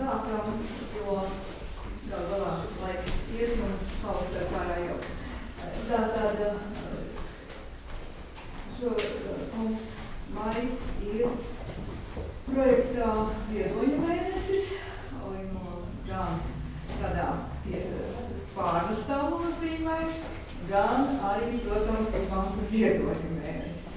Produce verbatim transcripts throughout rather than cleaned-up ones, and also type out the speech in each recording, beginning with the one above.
sākam, jo gal galā laiks iet un pavasarā pārā jau. Tātad šo mums maijs ir projektā Ziedoņa mēnesis, un gan kādā pārvestāvu nozīmē, gan arī, protams, Imanta Ziedoņa mēnesis.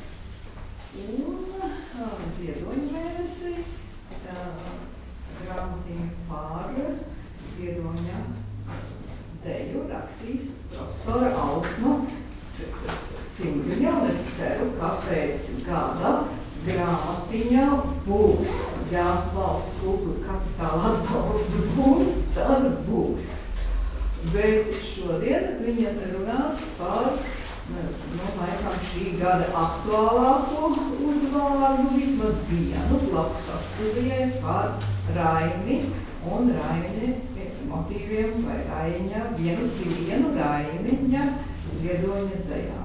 Un Ziedoņa mēnesi grāmatiņu par Ziedoņa dzeju rakstīs profesora Ausma Cimbriņa, un es ceru, ka pēc gada grāmatiņa būs, ja valsts kultūra kapitāla atbalsts būs, tad būs. Bet šodien viņa runās par, nu, laikam šī gada aktuālāko uzvārdu, vismaz vienu blakus askuzijai par Raini un Raini motīviem vai Raiņa, vienu, vienu Rainiņa Ziedoņa dzejā.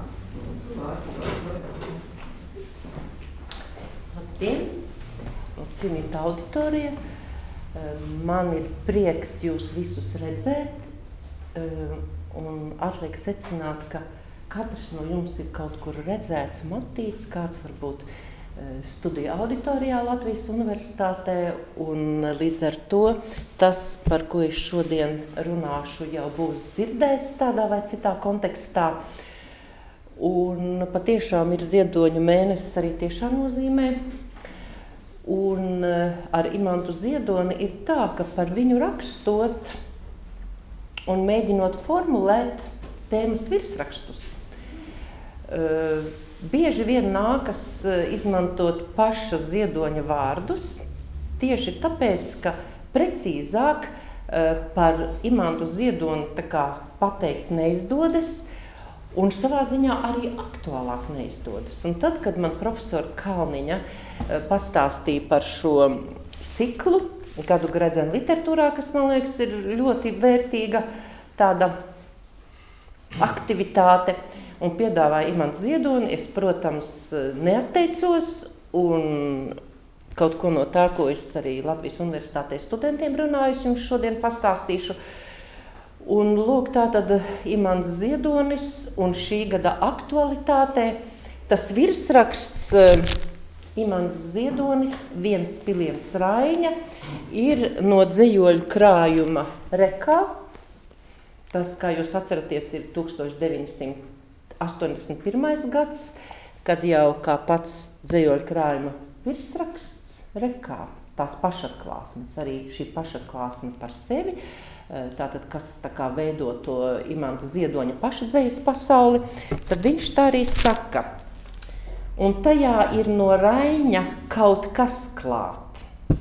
Labdien, cienīta auditorija. Man ir prieks jūs visus redzēt, un atliek secināt, ka katrs no jums ir kaut kur redzēts, matīts, kāds varbūt studiju auditorijā Latvijas Universitātē, un līdz ar to tas, par ko es šodien runāšu, jau būs dzirdēts tādā vai citā kontekstā. Un patiešām ir Ziedoņa mēnesis arī tiešā nozīmē. Un ar Imantu Ziedoni ir tā, ka par viņu rakstot un mēģinot formulēt tēmas virsrakstus, bieži vien nākas izmantot paša Ziedoņa vārdus, tieši tāpēc, ka precīzāk par Imantu Ziedoni tā kā pateikt neizdodas, un savā ziņā arī aktuālāk neizdodas. Un tad, kad man profesora Kalniņa pastāstīja par šo ciklu, Gadu gredzenu literatūrā, kas, man liekas, ir ļoti vērtīga tāda aktivitāte, un piedāvāja Imantu Ziedoni, es, protams, neatteicos, un kaut ko no tā, ko es arī Latvijas Universitātē studentiem runāju, jums šodien pastāstīšu. Un lūk, tātad Imants Ziedonis un šī gada aktualitātē, tas virsraksts Imants Ziedonis, viens piliens Raiņa, ir no dzejoļu krājuma Rekā. Tas, kā jūs atceraties, ir tūkstoš deviņi simti astoņdesmit pirmais gads, kad jau kā pats dzejoļu krājuma virsraksts Rekā, tās pašatklāsmes, arī šī pašatklāsme par sevi, tātad, kas tā kā veido to Imanta Ziedoņa pašadzejas pasauli, tad viņš tā arī saka. Un tajā ir no Raiņa kaut kas klāt.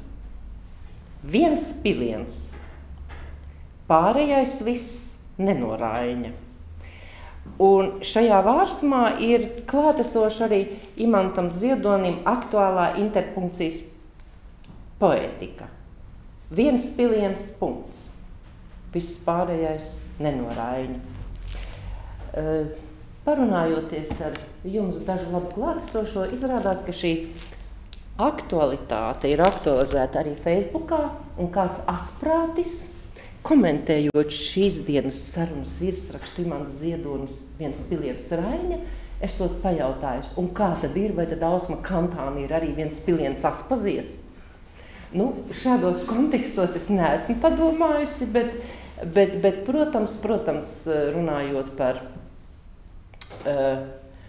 Viens piliens, pārējais viss ne no Raiņa. Un šajā vārsmā ir klātesoša arī Imantam Ziedonim aktuālā interpunkcijas poētika. Viens piliens punkts. Viss pārējais ne no Raiņa. Uh, Parunājoties ar jums dažu labu klātesošo, izrādās, ka šī aktualitāte ir aktualizēta arī Facebookā, un kāds asprātis, komentējot šīs dienas sarunas virsrakstu Imants Ziedonis, viens piliens Raiņa, esot pajautājis, un kā tad ir, vai tad Ausma Kantāne ir arī viens piliens Aspazies? Nu, šādos kontekstos es neesmu padomājusi, bet, bet, bet protams, protams, runājot par Uh,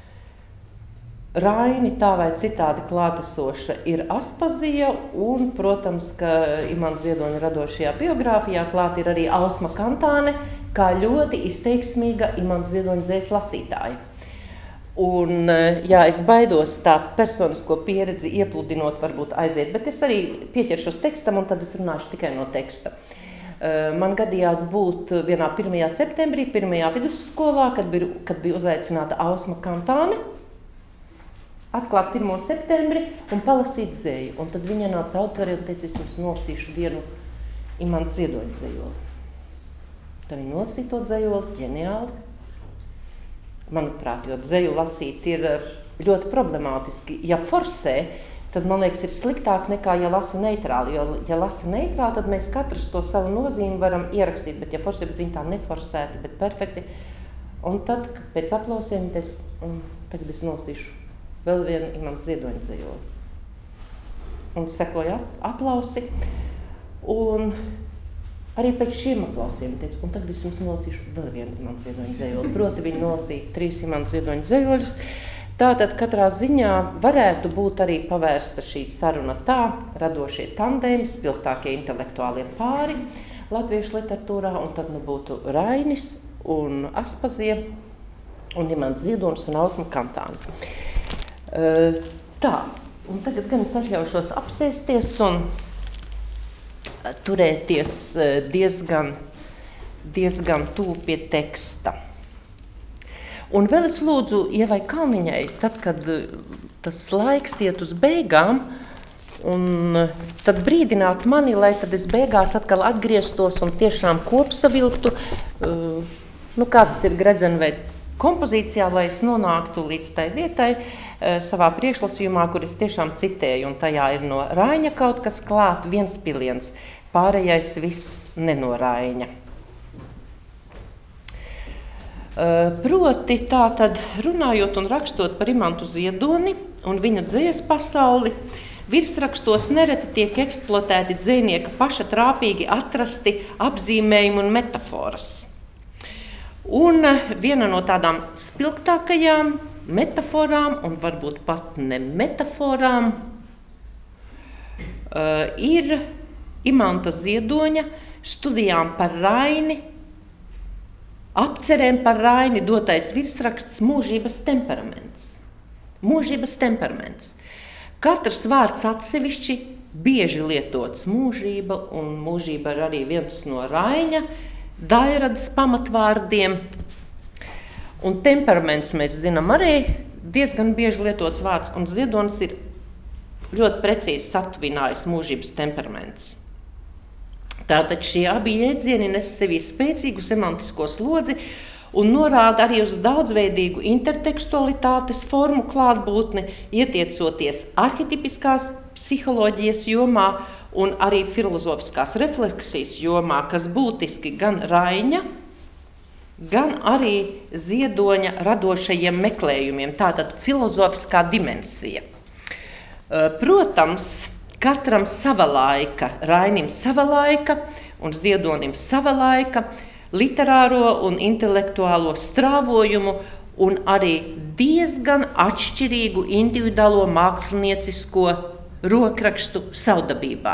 Raini tā vai citādi klātesoša ir Aspazija, un, protams, ka Imanta Ziedoņa radošajā biogrāfijā klāt ir arī Ausma Kantāne, kā ļoti izteiksmīga Imanta Ziedoņa dzejas lasītāja. Un, jā, es baidos tā personisko pieredzi iepludinot, varbūt aiziet, bet es arī pieķeršos tekstam, un tad es runāšu tikai no teksta. Man gadījās būt vienā pirmajā septembrī, pirmajā vidusskolā, kad bija, kad bija uzaicināta Ausma Kantāne, atklāt pirmo septembri un palasīt dzeju. Un tad viņa nāca autorē un teica, es jums nolasīšu vienu Imanta Ziedoņa dzejoli. Tad viņa nolasīja to dzejoli, ģeniāli. Manuprāt, jo dzeju lasīt ir ļoti problemātiski. Ja forsē, tad, man liekas, ir sliktāk nekā, ja lasa neitrāli. Jo, ja lasa neitrāli, tad mēs katrs to savu nozīmi varam ierakstīt, bet ja forši, bet viņi tā neforsēti, bet perfekti. Un tad, pēc aplausiem, teicu, un tagad es nosīšu vēl vienu Imants Ziedoņa dzejoli. Un sekoja aplausi, un arī pēc šiem aplausiem teicu, un tagad es jums nolasīšu vēl vienu Imants Ziedoņa dzejoli. Proti viņi nolasīja trīs Imants Ziedoņa dzejoļus. Tātad katrā ziņā varētu būt arī pavērsta šī saruna tā, radošie tandēmi, spilgtākie intelektuālie pāri latviešu literatūrā, un tad nu būtu Rainis un Aspazie, un Imants Ziedonis un Ausma Kantāne. Uh, tā. Un tagad gan es atļaušos apsēsties un turēties diezgan, diezgan tuvu pie teksta. Un vēl es lūdzu Ievai Kalniņai, tad, kad tas laiks iet uz beigām, un tad brīdināt mani, lai tad es beigās atkal atgrieztos un tiešām kopsavilktu, nu, kāds ir Gredzenveida kompozīcijā, lai es nonāktu līdz tai vietai savā priekšlasījumā, kur es tiešām citēju, un tajā ir no Raiņa kaut kas klāt, viens piliens, pārējais viss ne no Raiņa. Proti tā tad runājot un rakstot par Imantu Ziedoni un viņa dzejas pasauli, virsrakstos nereti tiek eksploatēti dzejnieka paša trāpīgi atrasti apzīmējumi un metaforas. Un viena no tādām spilgtākajām metaforām, un varbūt pat ne metaforām, uh, ir Imanta Ziedoņa studijām par Raini, apcerēm par Raini dotais virsraksts mūžības temperaments. Mūžības temperaments. Katrs vārds atsevišķi bieži lietots mūžība, un mūžība ir arī viens no Raiņa daļradas pamatvārdiem, un temperaments, mēs zinām, arī diezgan bieži lietots vārds, un Ziedonis ir ļoti precīzi satuvinājis mūžības temperaments. Tātad šie abi jēdzieni nes sevī spēcīgu semantisko slodzi un norāda arī uz daudzveidīgu intertekstualitātes formu klātbūtni, ietiecoties arhetipiskās psiholoģijas jomā un arī filozofiskās refleksijas jomā, kas būtiski gan Raiņa, gan arī Ziedoņa radošajiem meklējumiem, tātad filozofiskā dimensija. Protams, katram sava laika, Rainim sava laika un Ziedonim sava laika, literāro un intelektuālo strāvojumu un arī diezgan atšķirīgu individuālo māksliniecisko rokrakstu savdabībā.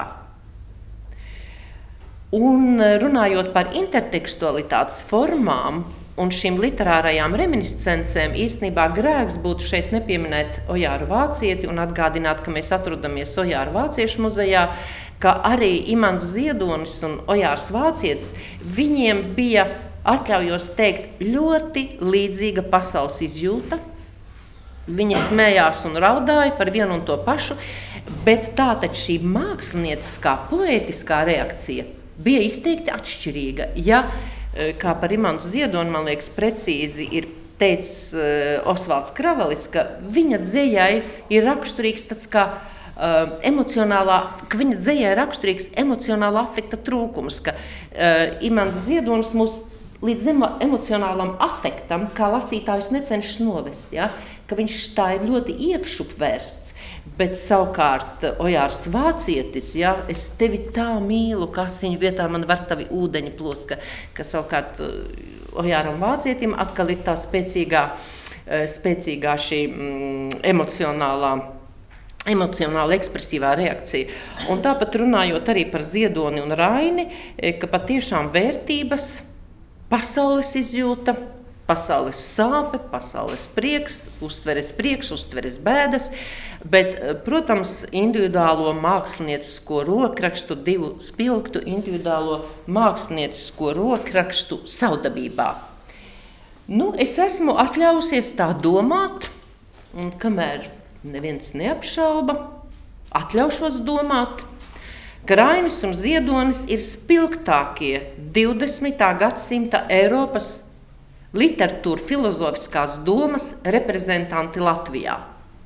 Un runājot par intertekstualitātes formām un šīm literārajām reminiscencēm, īstenībā grēks būtu šeit nepieminēt Ojāru Vācieti un atgādināt, ka mēs atrodamies Ojāru Vāciešu muzejā, ka arī Imants Ziedonis un Ojārs Vācietis, viņiem bija, atļaujos teikt, ļoti līdzīga pasaules izjūta. Viņi smējās un raudāja par vienu un to pašu, bet tātad šī mākslinieciskā, poētiskā reakcija bija izteikti atšķirīga. Ja, kā par Imantu Ziedoni, man liekas, precīzi ir teicis uh, Osvalds Kravalis, ka viņa dzejai ir raksturīgs tāds kā uh, emocionālā, ka viņa dzejai ir raksturīgs emocionālā afekta trūkums, ka uh, Imants Ziedonis mūs līdz emocionālam afektam, kā lasītājus necenšas novest, ja? Ka viņš tā ir ļoti iekšupvērsts, bet savukārt Ojārs Vācietis, ja, es tevi tā mīlu, ka asiņu vietā man var tavi ūdeņi plost, ka, ka savukārt Ojāram Vācietim atkal ir tā spēcīgā, spēcīgā šī mm, emocionālā, emocionāla ekspresīvā reakcija. Un tāpat runājot arī par Ziedoni un Raini, ka patiešām vērtības, pasaules izjūta, pasaules sāpe, pasaules prieks, uztveres prieks, uztveres bēdas, bet, protams, individuālo māksliniecisko rokrakstu, divu spilgtu individuālo māksliniecisko rokrakstu savdabībā. Nu, es esmu atļausies tā domāt, un kamēr neviens neapšauba, atļaušos domāt, ka Rainis un Ziedonis ir spilgtākie divdesmitā gadsimta Eiropas literatūra filozofiskās domas reprezentanti Latvijā.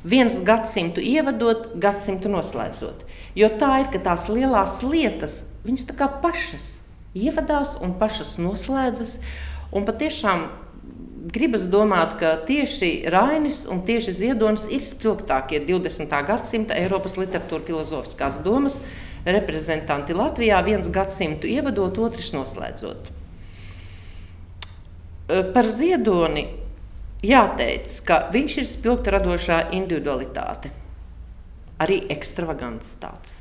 Viens gadsimtu ievadot, gadsimtu noslēdzot. Jo tā ir, ka tās lielās lietas, viņas tā kā pašas ievadās un pašas noslēdzas. Un patiešām gribas domāt, ka tieši Rainis un tieši Ziedonis ir spilgtākie divdesmitā gadsimta Eiropas literatūra filozofiskās domas reprezentanti Latvijā, viens gadsimtu ievadot, otrs noslēdzot. Par Ziedoni jāteic, ka viņš ir spilgta radošā individualitāte, arī ekstravagants tāds,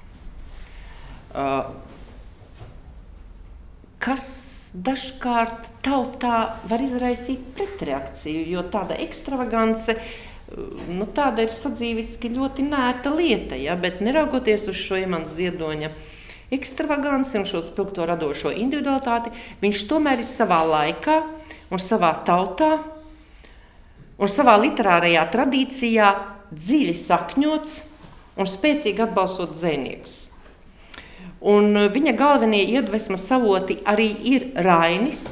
kas dažkārt tautā var izraisīt pretreakciju, jo tāda ekstravagance, nu, tāda ir sadzīviski ļoti nērta lieta, ja, bet neraugoties uz šo Imants Ziedoņa ekstravaganci un šo spilgto radošo individualitāti, viņš tomēr ir savā laikā un savā tautā un savā literārajā tradīcijā dziļi sakņots un spēcīgi atbalstot dzejnieks. Un viņa galvenie iedvesmas avoti arī ir Rainis,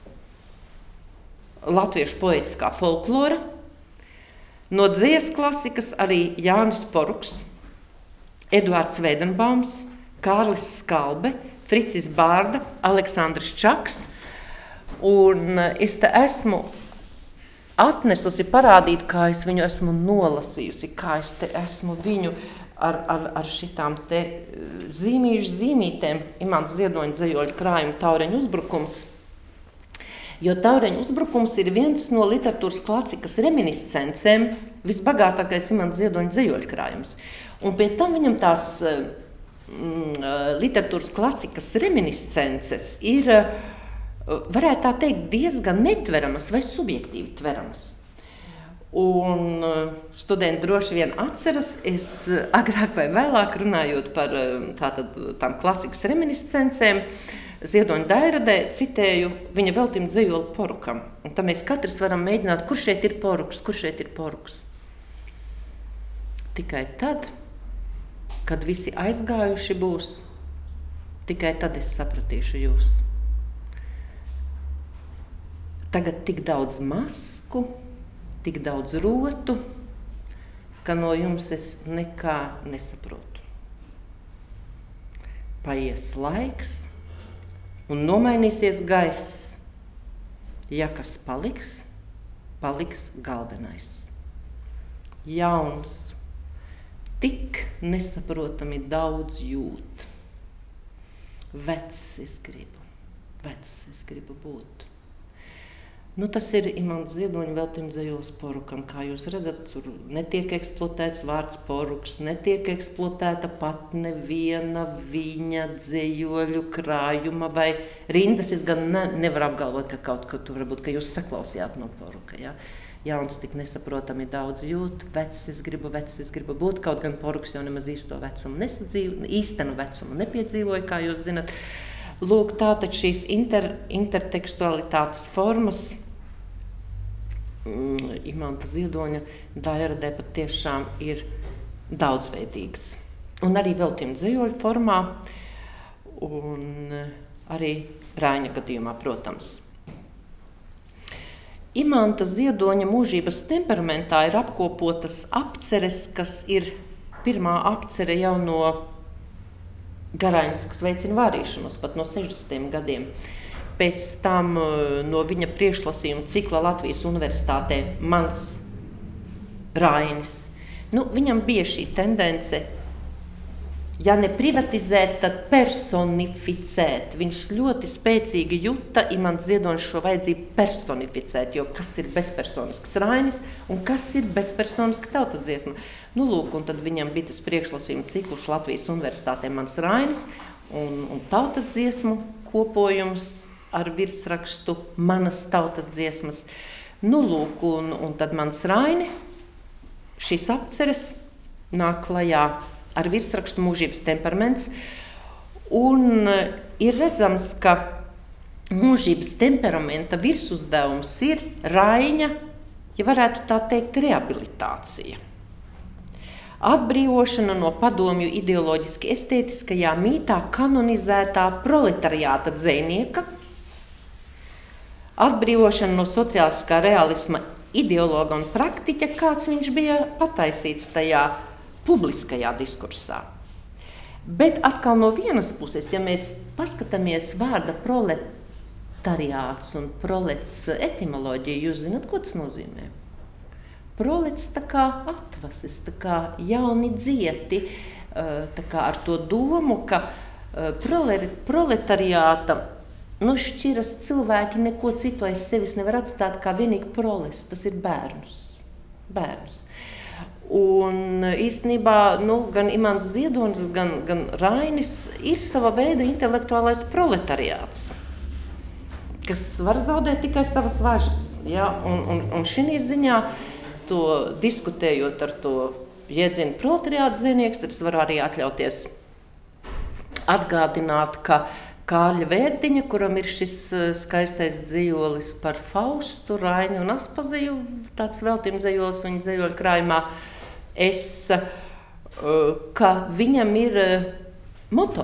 latviešu poētiskā folklora, no dzejas klasikas arī Jānis Poruks, Eduards Veidenbaums, Kārlis Skalbe, Fricis Bārda, Aleksandrs Čaks. Un es te esmu atnesusi parādīt, kā es viņu esmu nolasījusi, kā es te esmu viņu ar, ar, ar šitām te zīmīšu zīmītēm, Imants Ziedoņa dzejoļu krājuma Taureņu uzbrukums. Jo Taureņu uzbrukums ir viens no literatūras klasikas reminiscencēm, visbagātākais Imants Ziedoņa dzejoļu krājums. Un pie tam viņam tās mm, literatūras klasikas reminiscences ir, varētu tā teikt, diezgan netveramas vai subjektīvi tveramas. Un studenti droši vien atceras, es agrāk vai vēlāk runājot par tātad, tām klasikas reminiscencēm, Ziedoņa Dairadē citēju viņa veltījumu dzejoli Porukam. Un tā mēs katrs varam mēģināt, kur šeit ir Poruks, kur šeit ir Poruks. Tikai tad, kad visi aizgājuši būs, tikai tad es sapratīšu jūs. Tagad tik daudz masku, tik daudz rotu, ka no jums es nekā nesaprotu. Paies laiks un nomainīsies gaiss. Ja kas paliks, paliks galvenais. Jauns, tik nesaprotami daudz jūt. Vecs es gribu, vecs es gribu būt. Nu, tas ir Imants Ziedoņa veltījums dzejoles Porukam. Kā jūs redzat, tur netiek eksploatēts vārds Poruks, netiek eksploatēta pat neviena viņa dzejoļu krājuma vai rindas. Es gan ne, nevaru apgalvot, ka kaut ko tur varbūt, ka jūs saklausījāt no Poruka. Ja? Jauns tik nesaprotami daudz jūt, vecs es gribu, vecs es gribu būt, kaut gan Poruks jau nemaz īsto vecumu nesadzīvo, īstenu vecumu nepiedzīvoja, kā jūs zinat. Lūk, tātad šīs inter, intertekstualitātes formas Imanta Ziedoņa Dairadē pat tiešām ir daudzveidīgas. Un arī veltījuma dzejoļu formā, un arī Raiņa gadījumā, protams. Imanta Ziedoņa mūžības temperamentā ir apkopotas apceres, kas ir pirmā apcere jau no Garaņas, kas veicina vārīšanos, pat no sešdesmitiem gadiem. Pēc tam no viņa priekšlasījuma cikla Latvijas universitātē Mans Rainis. Nu, viņam bija šī tendence, ja ne privatizēt, tad personificēt. Viņš ļoti spēcīgi juta Imants Ziedonis šo vajadzību personificēt, jo kas ir bezpersonisks Rainis un kas ir bezpersoniska tautasdziesma. Nu, lūk, un tad viņam bija tas priekšlasījuma cikls Latvijas universitātē Mans Rainis un, un tautasdziesmu kopojums ar virsrakstu Manas tautas dziesmas. Nu, lūk, un, un tad Mans Rainis šīs apceres nāk klajā ar virsrakstu Mūžības temperaments. Un ir redzams, ka mūžības temperamenta virsuzdevums ir Raiņa, ja varētu tā teikt, rehabilitācija. Atbrīvošana no padomju ideoloģiski estētiskajā mītā kanonizētā proletariāta dzejnieka, atbrīvošana no sociāliskā realisma ideologa un praktiķa, kāds viņš bija pataisīts tajā publiskajā diskursā. Bet atkal no vienas puses, ja mēs paskatāmies vārda proletariāts un prolets etimoloģiju, jūs zināt, ko tas nozīmē? Prolets tā kā atvases, tā kā jauni dzieti, tā kā ar to domu, ka proletariāta nu, šķiras cilvēki neko citu aiz sevis nevar atstāt kā vienīgi proles, tas ir bērnus. bērnus. Un īstenībā nu, gan Imants Ziedonis, gan, gan Rainis ir sava veida intelektuālais proletariāts, kas var zaudēt tikai savas važas. Ja? Un, un, un šī ziņā, to diskutējot ar to jēdzienu proletariāta zvejnieks, tad es varu arī atļauties atgādināt, ka Kārļa Vērtiņa, kuram ir šis skaistais dzīvolis par Faustu, Raini un Aspaziju, tāds veltījums dzīvolis viņa dzīvoļu krājumā, es, ka viņam ir moto.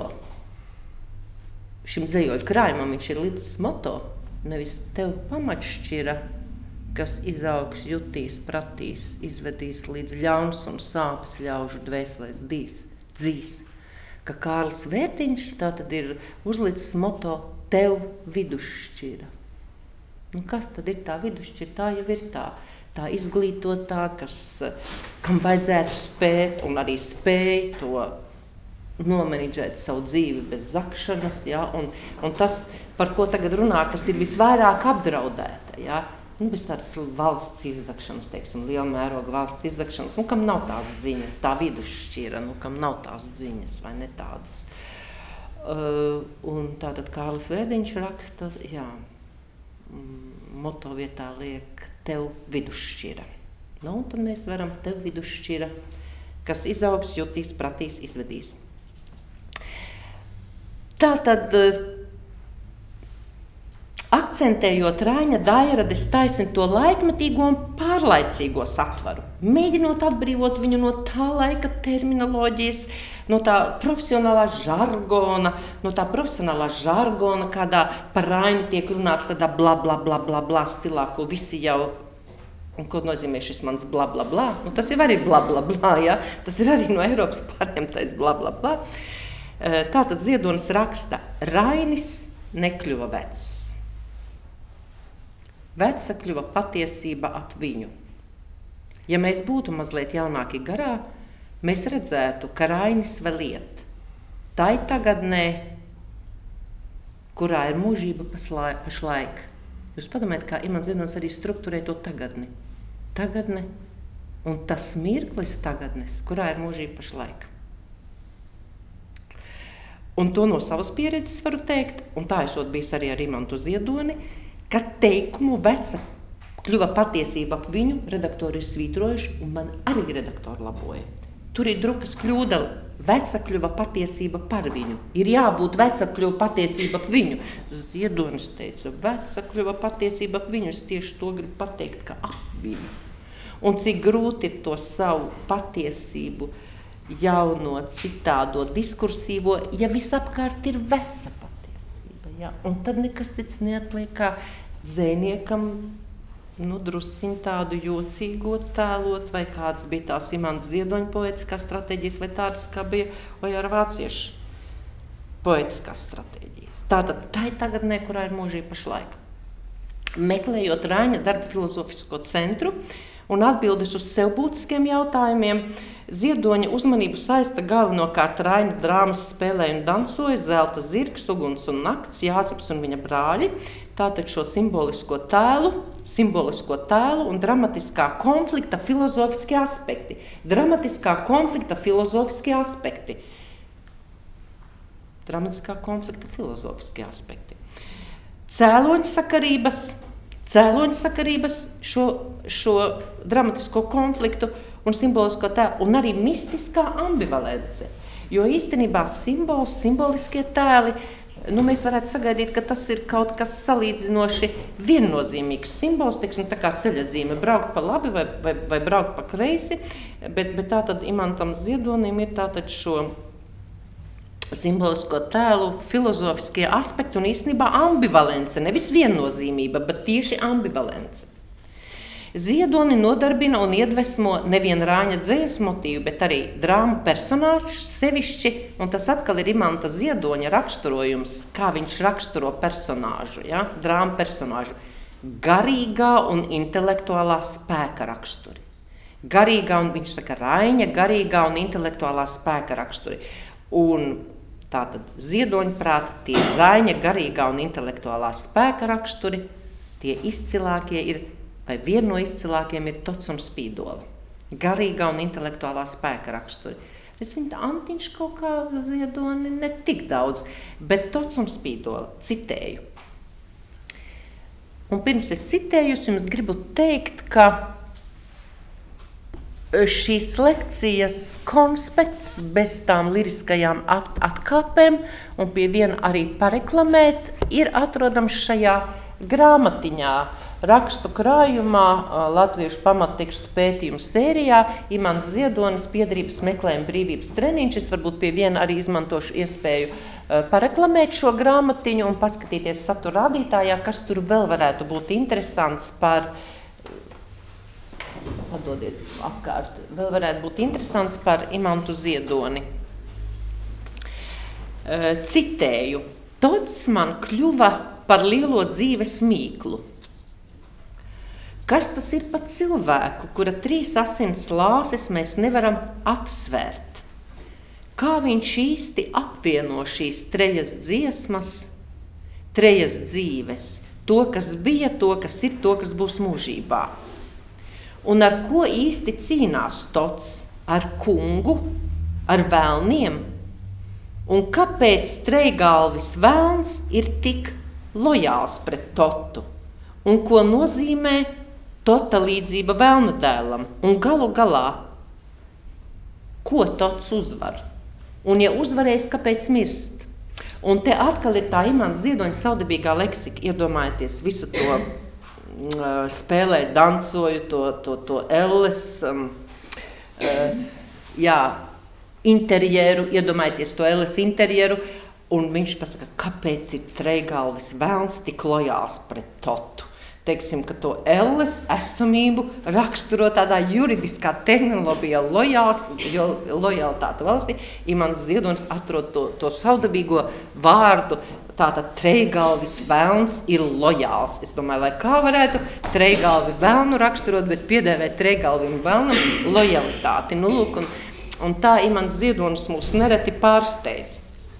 Šim dzīvoļu krājumam viņš ir līdz moto, nevis tev pamatšķira, kas izaugs, jutīs, pratīs, izvedīs līdz ļauns un sāpes ļaužu dvēselēs dīs, dzīs. Ka Kārlis Vērtiņš tātad ir uzlicis moto tev vidusšķira. Nu, kas tad ir tā vidusšķira? Tā jau ir tā, tā izglītotā, kas, kam vajadzētu spēt un arī spēj to nomenedžēt savu dzīvi bez zakšanas, ja? un, un tas, par ko tagad runā, kas ir visvairāk apdraudēta, ja? Nu, bez tādas valsts izzakšanas, teiksim, liela mēroga valsts izzakšanas, nu, kam nav tās dziņas, tā vidusšķira, nu, kam nav tās dziņas, vai ne tādas. Uh, un tātad Kārlis Vērtiņš raksta, jā, moto vietā liek tev vidusšķira. Nu, un tad mēs varam tev vidusšķira, kas izaugs, jutīs, pratīs, izvedīs. Tātad, akcentējot Raņa Dairades taisni to laikmetīgo un pārlaicīgo satvaru, mēģinot atbrīvot viņu no tā laika terminoloģijas, no tā profesionālā žargona, no tā profesionālā žargona, kādā par Raņu tiek runāts tādā bla bla bla bla bla stilā, ko visi jau, un ko nozīmē šis mans bla bla bla, nu tas jau arī bla bla bla, ja? Tas ir arī no Eiropas pārņemtais bla bla bla. Tātad Ziedonis raksta, Rainis nekļuva vecs. Veca kļuva patiesība ap viņu. Ja mēs būtu mazliet jaunāki garā, mēs redzētu, ka Rainis vēl iet. Tā ir tagadnē, kurā ir mūžība pašlaik. Jūs padomājat, kā Imants Ziedonis arī strukturē to tagadni. Tagadne un tas mirklis tagadnes, kurā ir mūžība pašlaik. Un to no savas pieredzes varu teikt, un tā esot bijis arī ar Imantu Ziedoni, ka teikumu veca kļuva patiesība ap viņu, redaktori ir svītrojuši, un man arī redaktori laboja. Tur ir drukas kļūda, veca kļuva patiesība par viņu. Ir jābūt veca kļuva patiesība ap viņu. Ziedonis teica, veca kļuva patiesība ap viņu, es tieši to gribu pateikt, ka ap viņu. Un cik grūti ir to savu patiesību jauno, citādo, diskursīvo, ja visapkārt ir veca patiesība. Ja? Un tad nekas cits neatliek kā dzēniekam, nu, drusciņ tādu jocīgo tēlot, vai kādas bija tās Imants Ziedoņa poetiskās stratēģijas, vai tādas, kā bija Ojāra Vācieša poetiskās stratēģijas. Tātad tā ir tagadnē, kurā ir mūžība pašlaik. Meklējot Raņa darba filozofisko centru un atbildes uz sev būtiskiem jautājumiem, Ziedoņa uzmanību saista galvenokārt Raņa drāmas spēlēja un dansoja Zelta zirgs, Uguns un nakts, Jāzeps un viņa brāļi. Tātad šo simbolisko tēlu, simbolisko tēlu un dramatiskā konflikta filozofiskie aspekti. Dramatiskā konflikta filozofiskie aspekti. Dramatiskā konflikta filozofiskie aspekti. Cēloņsakarības, cēloņsakarības šo, šo dramatisko konfliktu un simbolisko tēlu, un arī mistiskā ambivalence. Jo īstenībā simbols, simboliskie tēli, nu, mēs varētu sagaidīt, ka tas ir kaut kas salīdzinoši viennozīmīgs simbols, teiksim, tā kā ceļazīme, braukt pa labi vai, vai, vai braukt pa kreisi, bet, bet tātad Imantam Ziedonim ir tātad šo simbolisko tēlu filozofiskie aspekti un īstenībā ambivalence, nevis viennozīmība, bet tieši ambivalence. Ziedoni nodarbina un iedvesmo nevien Rāņa dzejas motīvu, bet arī drāmu personāžus sevišķi, un tas atkal ir Imanta Ziedoņa raksturojums, kā viņš raksturo personāžu, ja? Drāmu personāžu. Garīgā un intelektuālā spēka raksturi. Garīgā, un viņš saka, Raiņa, garīgā un intelektuālā spēka raksturi. Un tātad Ziedoņa prāta tie Raiņa, garīgā un intelektuālā spēka raksturi, tie izcilākie ir, vai viena no izcilākiem ir Tots un Spīdola. Garīgā un intelektuālā spēka raksturi. Es viņu Antiņš kaut kā Ziedoni ne tik daudz, bet Tots un Spīdola, citēju. Un pirms es citēju, es jums gribu teikt, ka šīs lekcijas konspekts bez tām liriskajām atkāpēm un pie viena arī pareklamēt ir atrodams šajā grāmatiņā, rakstu krājumā, latviešu pamattekstu pētījumu sērijā, Imants Ziedonis piedarības meklējuma brīvības treniņš. Es varbūt pie viena arī izmantošu iespēju pareklamēt šo grāmatiņu un paskatīties satura rādītājā, kas tur vēl varētu būt interesants par, padodiet apkārt, vēl varētu būt interesants par Imantu Ziedoni. Citēju, Tots man kļuva par lielo dzīves mīklu. Kas tas ir par cilvēku, kura trīs asins lāses mēs nevaram atsvērt? Kā viņš īsti apvieno šīs trejas dziesmas, trejas dzīves, to, kas bija, to, kas ir, to, kas būs mūžībā? Un ar ko īsti cīnās Tots? Ar kungu? Ar velniem? Un kāpēc Streigalvis velns ir tik lojāls pret Totu? Un ko nozīmē Tota līdzība velna dēlam? Un galu galā, ko Tots uzvar? Un ja uzvarēs, kāpēc mirst? Un te atkal ir tā Imanta Ziedoņa saudabīgā leksika. Iedomājieties visu to uh, spēlēt, dansoju, to, to, to elles, um, uh, jā, interjeru, iedomājieties to elles interjeru, un viņš pasaka, kāpēc ir Streigalvis velns tik lojāls pret Totu. Teiksim, ka to elles esamību raksturo tādā juridiskā terminoloģijā lojāls, jo lojalitāte valstī. Imants Ziedonis atrod to, to saudabīgo vārdu, tātad Streigalvis velns ir lojāls. Es domāju, lai kā varētu Streigalvi velnu raksturot, bet piedēvēt Streigalvim velnam lojalitāti. Nu, lūk, un, un tā Imants Ziedonis mūs nereti pārsteidz.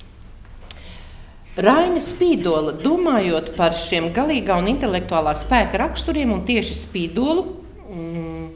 Raiņa Spīdola, domājot par šiem galīgā un intelektuālā spēka raksturiem un tieši Spīdolu, mm,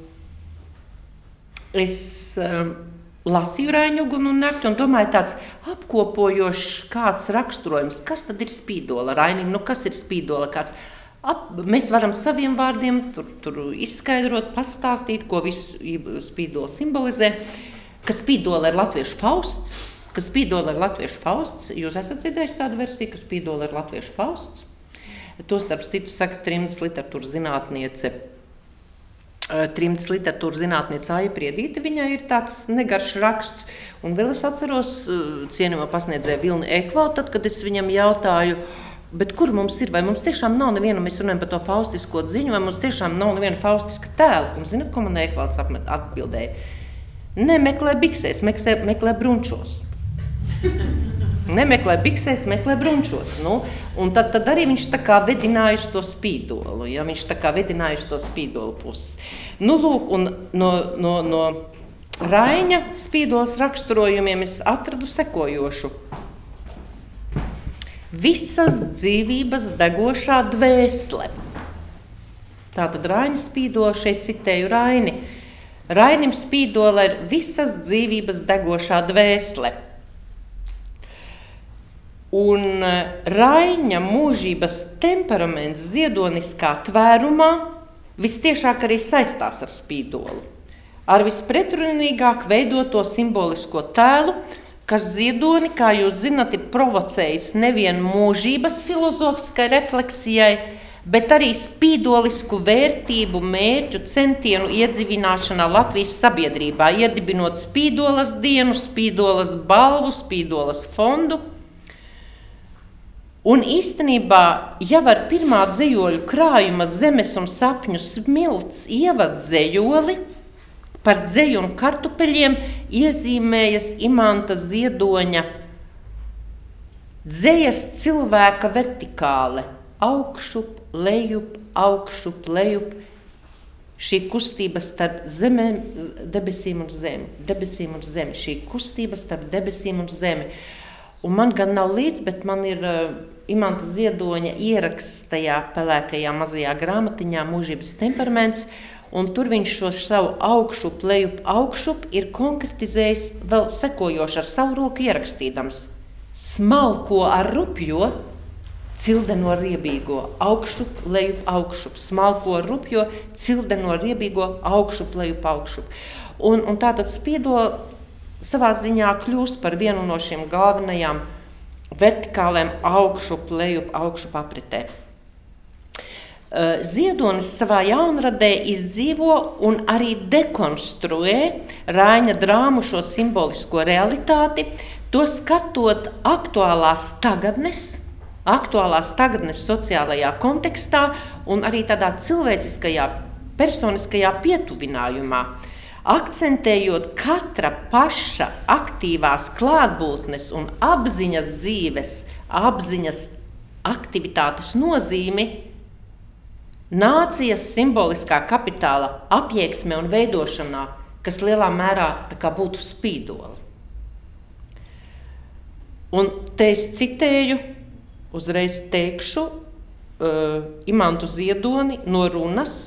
es um, lasīju Raiņu Uguni un nakti un domāju tāds apkopojošs kāds raksturojums. Kas tad ir Spīdola Rainim? Nu, kas ir Spīdola? Kāds ap, mēs varam saviem vārdiem tur, tur izskaidrot, pastāstīt, ko visu Spīdola simbolizē. Ka Spīdola ir latviešu Fausts. Ka Spīdola ir latviešu Fausts. Jūs esat dzirdējuši tādu versiju, ka Spīdola ir latviešu Fausts. To starp citu saka trimdas literatūras zinātniece, trimdas literatūras zinātniece Aija Priedīte. Viņai ir tāds negarš raksts. Un vēl es atceros cienījamo pasniedzēju Vilni Ekvaldu, tad, kad es viņam jautāju, bet kur mums ir, vai mums tiešām nav neviena, mēs runājam par to faustisko dziņu, vai mums tiešām nav neviena faustiska tēla. Un zināt, ko man Ekvalds atbildēja? Nemeklē biksēs, meklē, meklē brunčos. Nemeklē biksēs, meklē brunčos. Nu, un tad, tad arī viņš tā kā vedinājuši to Spīdolu, ja viņš tā kā vedinājuši to Spīdolu puses. Nu, lūk, un no, no, no Raiņa Spīdolas raksturojumiem es atradu sekojošu. Visas dzīvības degošā dvēsele. Tātad Raiņa Spīdola, šeit citēju Raini. Rainim Spīdola ir visas dzīvības degošā dvēsele. Un Raiņa mūžības temperaments ziedoniskā tvērumā vistiešāk arī saistās ar Spīdolu. Ar vispretrunīgāk veidoto simbolisko tēlu, kas Ziedoni, kā jūs zinat, ir provocējis nevien mūžības filozofiskai refleksijai, bet arī spīdolisku vērtību, mērķu, centienu iedzīvināšanā Latvijas sabiedrībā, iedibinot Spīdolas dienu, Spīdolas balvu, Spīdolas fondu. Un īstenībā jau ar pirmā dzejoļu krājuma Zemes un sapņu smilts ievad dzejoli par dzeju un kartupeļiem iezīmējas Imanta Ziedoņa dzejas cilvēka vertikāle, augšup, lejup, augšup, lejup, šī kustība starp zemēm, debesīm un zemi, debesīm un zemi, šī kustība starp debesīm un zemi. Un man gan nav līdz, bet man ir uh, Imanta Ziedoņa ieraksts tajā pelēkajā mazajā grāmatiņā Mūžības temperaments, un tur viņš šo savu augšup, lejup, augšup ir konkretizējis vēl sekojoši ar savu roku ierakstīdams. Smalko ar rupjo, cildeno riebīgo, augšup, lejup, augšup, smalko ar rupjo, cildeno riebīgo, augšup, lejup, augšup. Un, un tātad Spīdola savā ziņā kļūst par vienu no šiem galvenajām vertikālēm augšup, lejup, augšup apritē. Ziedonis savā jaunradē izdzīvo un arī dekonstruē Raiņa drāmu šo simbolisko realitāti, to skatot aktuālās tagadnes, aktuālās tagadnes sociālajā kontekstā un arī tādā cilvēciskajā, personiskajā pietuvinājumā, akcentējot katra paša aktīvās klātbūtnes un apziņas dzīves, apziņas aktivitātes nozīmi nācijas simboliskā kapitāla apjēgsmē un veidošanā, kas lielā mērā tā kā būtu Spīdola. Un te es citēju, uzreiz teikšu, uh, Imantu Ziedoni no runas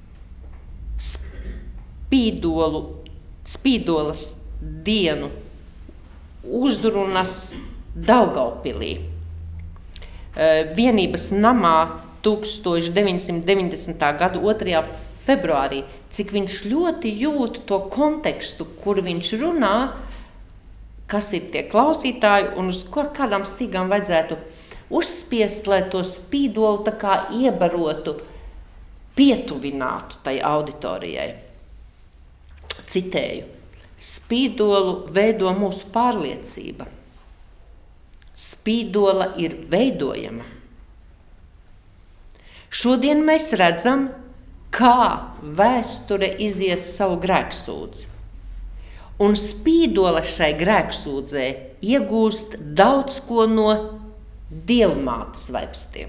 Spīdolu, Spīdolas dienu uzrunas Daugavpilī. Vienības namā tūkstoš deviņsimt deviņdesmitā gada otrajā februārī, cik viņš ļoti jūt to kontekstu, kur viņš runā, kas ir tie klausītāji un uz kādām stīgām vajadzētu uzspiest, lai to Spīdolu tā kā iebarotu, pietuvinātu tai auditorijai. Citēju, Spīdolu veido mūsu pārliecība. Spīdola ir veidojama. Šodien mēs redzam, kā vēsture iziet savu grēksūdzi. Un Spīdola šai grēksūdzē iegūst daudz ko no dievmātes vaipstiem.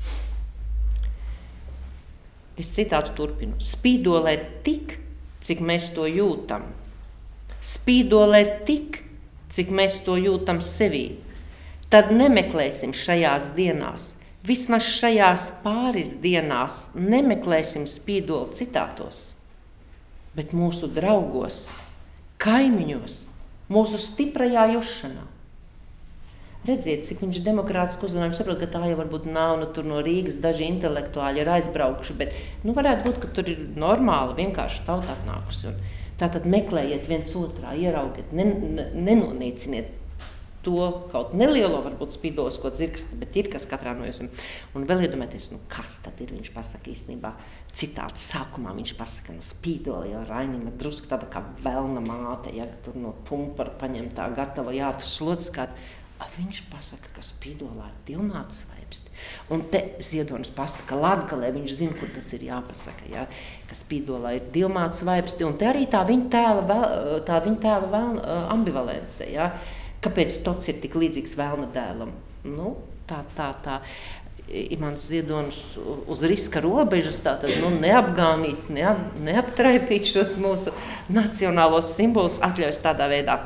Es citātu turpinu. Spīdola ir tik, cik mēs to jūtam. Spīdola ir tik, cik mēs to jūtam sevī. Tad nemeklēsim šajās dienās, vismaz šajās pāris dienās, nemeklēsim Spīdolu citātos, bet mūsu draugos, kaimiņos, mūsu stiprajā jušanā. Redziet, cik viņš demokrātiski uzrunājums, saprot, ka tā jau varbūt nav, nu tur no Rīgas daži intelektuāļi ir aizbraukuši, bet nu varētu būt, ka tur ir normāli, vienkārši tauta atnākusi. Un tātad meklējiet viens otrā, ieraugiet, nenonīciniet to kaut nelielo, varbūt spīdolisko dzirksti, bet ir kas katrā no jums. Un vēl iedomājieties, nu kas tad ir, viņš pasaka īstenībā citāts sākumā, viņš pasaka, no Spīdoli jau Rainima drusku tāda kā velna māte, ja tur no pumpara paņemtā gatava, jā, tu slodzis kādu. A viņš pasaka, ka Spīdolā ir dievmātes vaipsti. Un te Ziedonis pasaka Latgalē, viņš zina, kur tas ir jāpasaka, ja? Ka Spīdolā ir dievmātes vaipsti. Un te arī tā viņa tēla, tā viņa tēla vēlna, ambivalence. Ja? Kāpēc Tots ir tik līdzīgs vēlna dēlam? Nu, tā, tā, tā. Imants Ziedonis uz riska robežas, tātad nu, neapgānīt, neap, neaptraipīt šos mūsu nacionālos simbolus, atļaujas tādā veidā.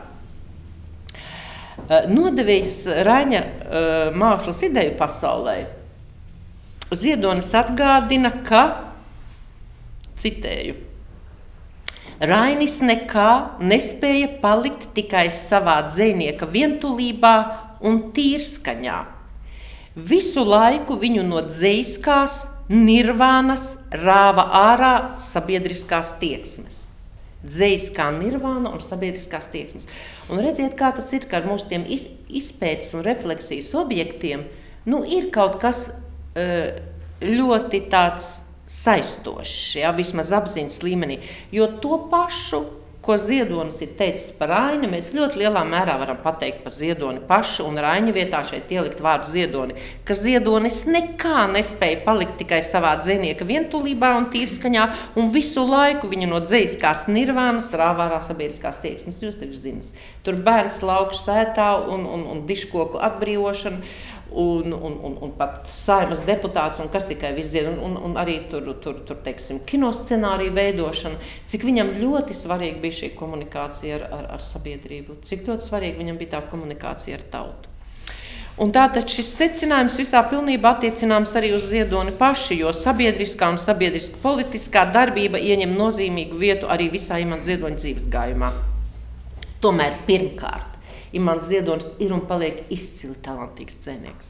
Nodevējis Raņa uh, mākslas ideju pasaulē, Ziedonis atgādina, ka, citēju, Rainis nekā nespēja palikt tikai savā dzejnieka vientulībā un tīrskaņā. Visu laiku viņu no dzejiskās nirvānas rāva ārā sabiedriskās tieksmes. Dzejiskā nirvāna un sabiedriskās tieksmes. Un redziet, kā tas ir, ka ar mūsu tiem izpētes un refleksijas objektiem, nu, ir kaut kas ļoti tāds saistošs, ja, vismaz apziņas līmenī, jo to pašu ko Ziedonis ir teicis par Raini, mēs ļoti lielā mērā varam pateikt par Ziedoni pašu un Raini vietā šeit ielikt vārdu Ziedoni, ka Ziedonis nekā nespēja palikt tikai savā dzejnieka vientulībā un tīrskaņā un visu laiku viņa no dzejiskās nirvānas rāvārā sabiedriskās tieksmes. Jūs taču zināt, tur bērns laukš sētā un, un, un diškoku atbrīvošana. Un, un, un, un pat Saeimas deputāts un kas tikai viss un, un, un arī tur, tur, tur teiksim, kinoscenāriju veidošana, cik viņam ļoti svarīgi bija šī komunikācija ar, ar, ar sabiedrību, cik ļoti svarīgi viņam bija tā komunikācija ar tautu. Un tātad šis secinājums visā pilnībā attiecināms arī uz Ziedoni paši, jo sabiedriskā un sabiedriska politiskā darbība ieņem nozīmīgu vietu arī visā Imanta Ziedoņa dzīves gājumā. Tomēr pirmkārt, Imants Ziedonis ir un paliek izcili talantīgs dzejnieks.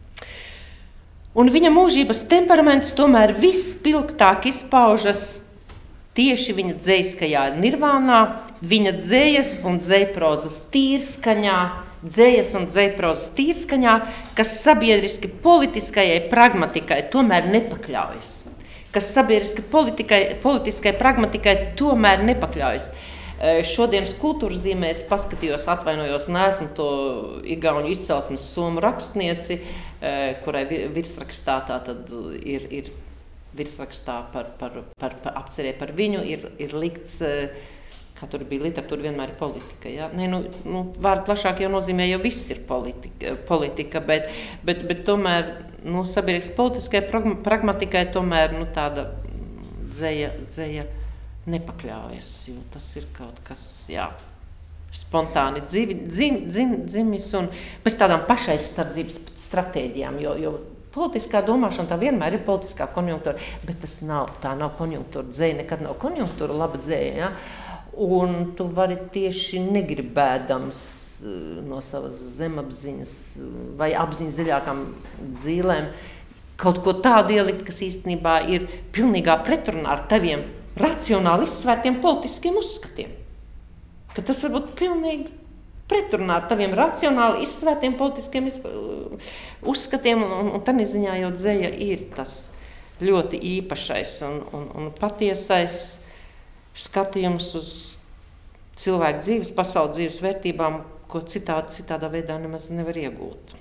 Un viņa mūžības temperaments tomēr vispilgtāk izpaužas tieši viņa dzejiskajā nirvānā, viņa dzejas un dzejprozas tīrskaņā, dzejas un dzejprozas tīrskaņā, kas sabiedriski politiskajai pragmatikai tomēr nepakļaujas. Kas sabiedriski politikai, politiskai pragmatikai tomēr nepakļaujas. Šodienas kultūras zīmēs paskatījos, atvainojos, neesmu to igauņu izcelsmes somu rakstnieci, kurai virsrakstā tātad ir, ir virsrakstā par, par, par, par apcerē par viņu, ir, ir likts, kā tur bija literatūra, vienmēr ir politika. Ja? Nē, nu, nu, vārdu plašāk jau nozīmē, jo viss ir politika, politika bet, bet, bet tomēr nu, sabiedrības politiskai pragmatikai tomēr nu, tāda dzeja, dzeja nepakļaujas, jo tas ir kaut kas, jā, spontāni dzivi, dzim, dzim, dzimis un bez tādām pašaizsardzības stratēģijām, jo, jo politiskā domāšana tā vienmēr ir politiskā konjunktūra, bet tas nav, tā nav konjunktūra dzēja, nekad nav konjunktūra laba dzēja, ja? Un tu vari tieši negribēdams no savas zemapziņas vai apziņas dziļākām dzīlēm kaut ko tādu ielikt, kas īstenībā ir pilnīgā pretrunā ar taviem racionāli izsvērtiem politiskiem uzskatiem. Ka tas var būt pilnīgi pretrunā ar taviem racionāli izsvērtiem politiskiem uzskatiem, un, un, un tādā ziņā jau dzeja ir tas ļoti īpašais un, un, un patiesais skatījums uz cilvēku dzīves, pasaules dzīves vērtībām, ko citādi, citādā veidā nemaz nevar iegūt.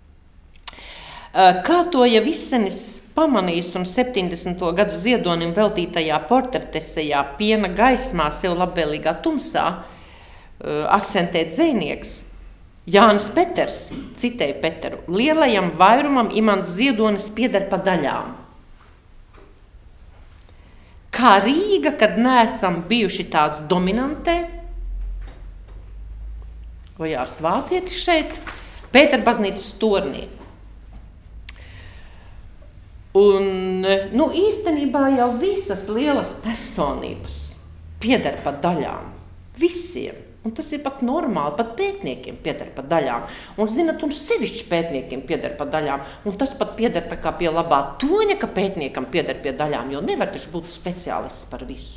Kā to jau Visenis pamanījis un septiņdesmito gadu Ziedonim veltītajā portretesejā Piena gaismā sev labvēlīgā tumsā akcentē dzejnieks Jānis Peters, citēja Peteru, lielajam vairumam Imants Ziedonis pieder pa daļām. Kā Rīga, kad neesam bijuši tās dominantē, Ojārs Vācietis šeit, Pētera baznīcas tornī. Un, nu, īstenībā jau visas lielas personības pieder pa daļām. Visiem. Un tas ir pat normāli, pat pētniekiem pieder pa daļām. Un, zinat, un sevišķi pētniekiem pieder pa daļām. Un tas pat pieder tā kā pie labā toņa, ka pētniekam pieder pie daļām, jo nevar taču būt speciālists par visu.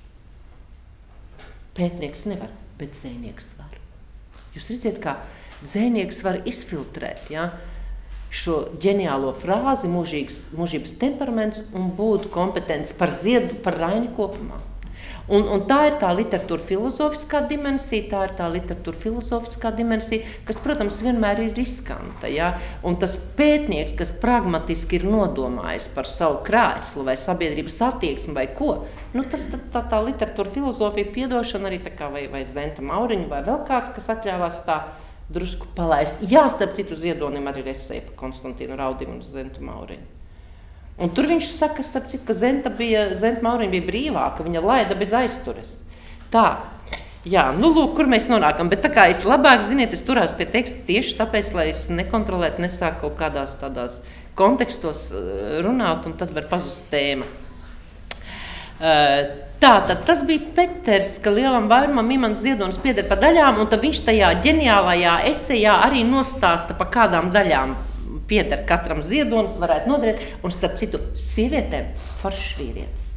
Pētnieks nevar, bet dzejnieks var. Jūs redziet, kā dzejnieks var izfiltrēt, ja? Šo ģeniālo frāzi, mūžīgas, mūžības temperaments un būt kompetents par Ziedu, par Raini kopumā. Un, un tā ir tā literatūra filozofiskā dimensija, tā ir tā literatūra filozofiskā dimensija, kas, protams, vienmēr ir riskanta. Ja? Un tas pētnieks, kas pragmatiski ir nodomājis par savu krēslu vai sabiedrības attieksmi vai ko, nu, tas tā, tā, tā literatūra filozofija piedošana arī tā kā vai, vai Zenta Mauriņa vai vēl kāds, kas atļāvās tā drusku palaist. Jā, starp citu Ziedonim arī ir esēja par Konstantīnu Raudimu un Zentu Mauriņu. Un tur viņš saka, starp citu, ka Zenta, bija, Zenta Mauriņa bija brīvāka, viņa laida bez aiztures. Tā, jā, nu lūk, kur mēs nonākam, bet tā kā es labāk, ziniet, es turās pie teksta tieši tāpēc, lai es nekontrolētu, nesāku kaut kādās tādās kontekstos runāt, un tad var pazust tēma. Uh, Tātad tas bija Peters, ka lielam vairumam Imants Ziedonis pieder pa daļām, un tad viņš tajā ģeniālajā esejā arī nostāsta, pa kādām daļām pieder katram Ziedonis, varētu noderēt, un starp citu sievietēm foršs vīrietis.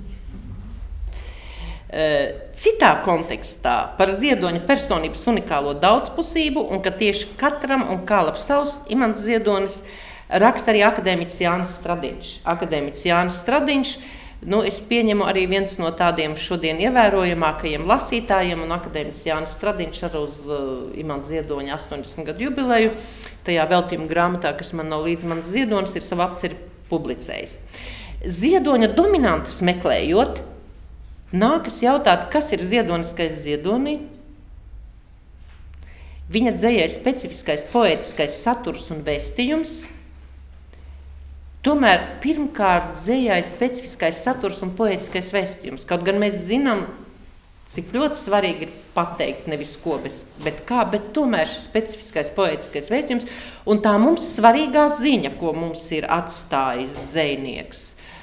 Citā kontekstā par Ziedoņa personības unikālo daudzpusību, un ka tieši katram un kā lab savs Imants Ziedonis raksta arī akadēmiķis Jānis Stradiņš. Akadēmiķis Jānis Stradiņš Nu, es pieņemu arī viens no tādiem šodien ievērojamākajiem lasītājiem un akadēmis Jānis Stradiņš ar uz uh, Imants Ziedoņa astoņdesmit gadu jubileju. Tajā veltījuma grāmatā, kas man nav līdz mans Ziedonis, ir savu apceri publicējis. Ziedoņa dominantas meklējot, nākas jautāt, kas ir ziedoniskais Ziedonī. Viņa dzejai specifiskais poētiskais saturs un vēstījums. Tomēr pirmkārt dzejai specifiskais saturs un poētiskais vēstījums. Kaut gan mēs zinām, cik ļoti svarīgi ir pateikt nevis ko, bet kā, bet tomēr šis specifiskais poētiskais vēstījums un tā mums svarīgā ziņa, ko mums ir atstājis dzejnieks.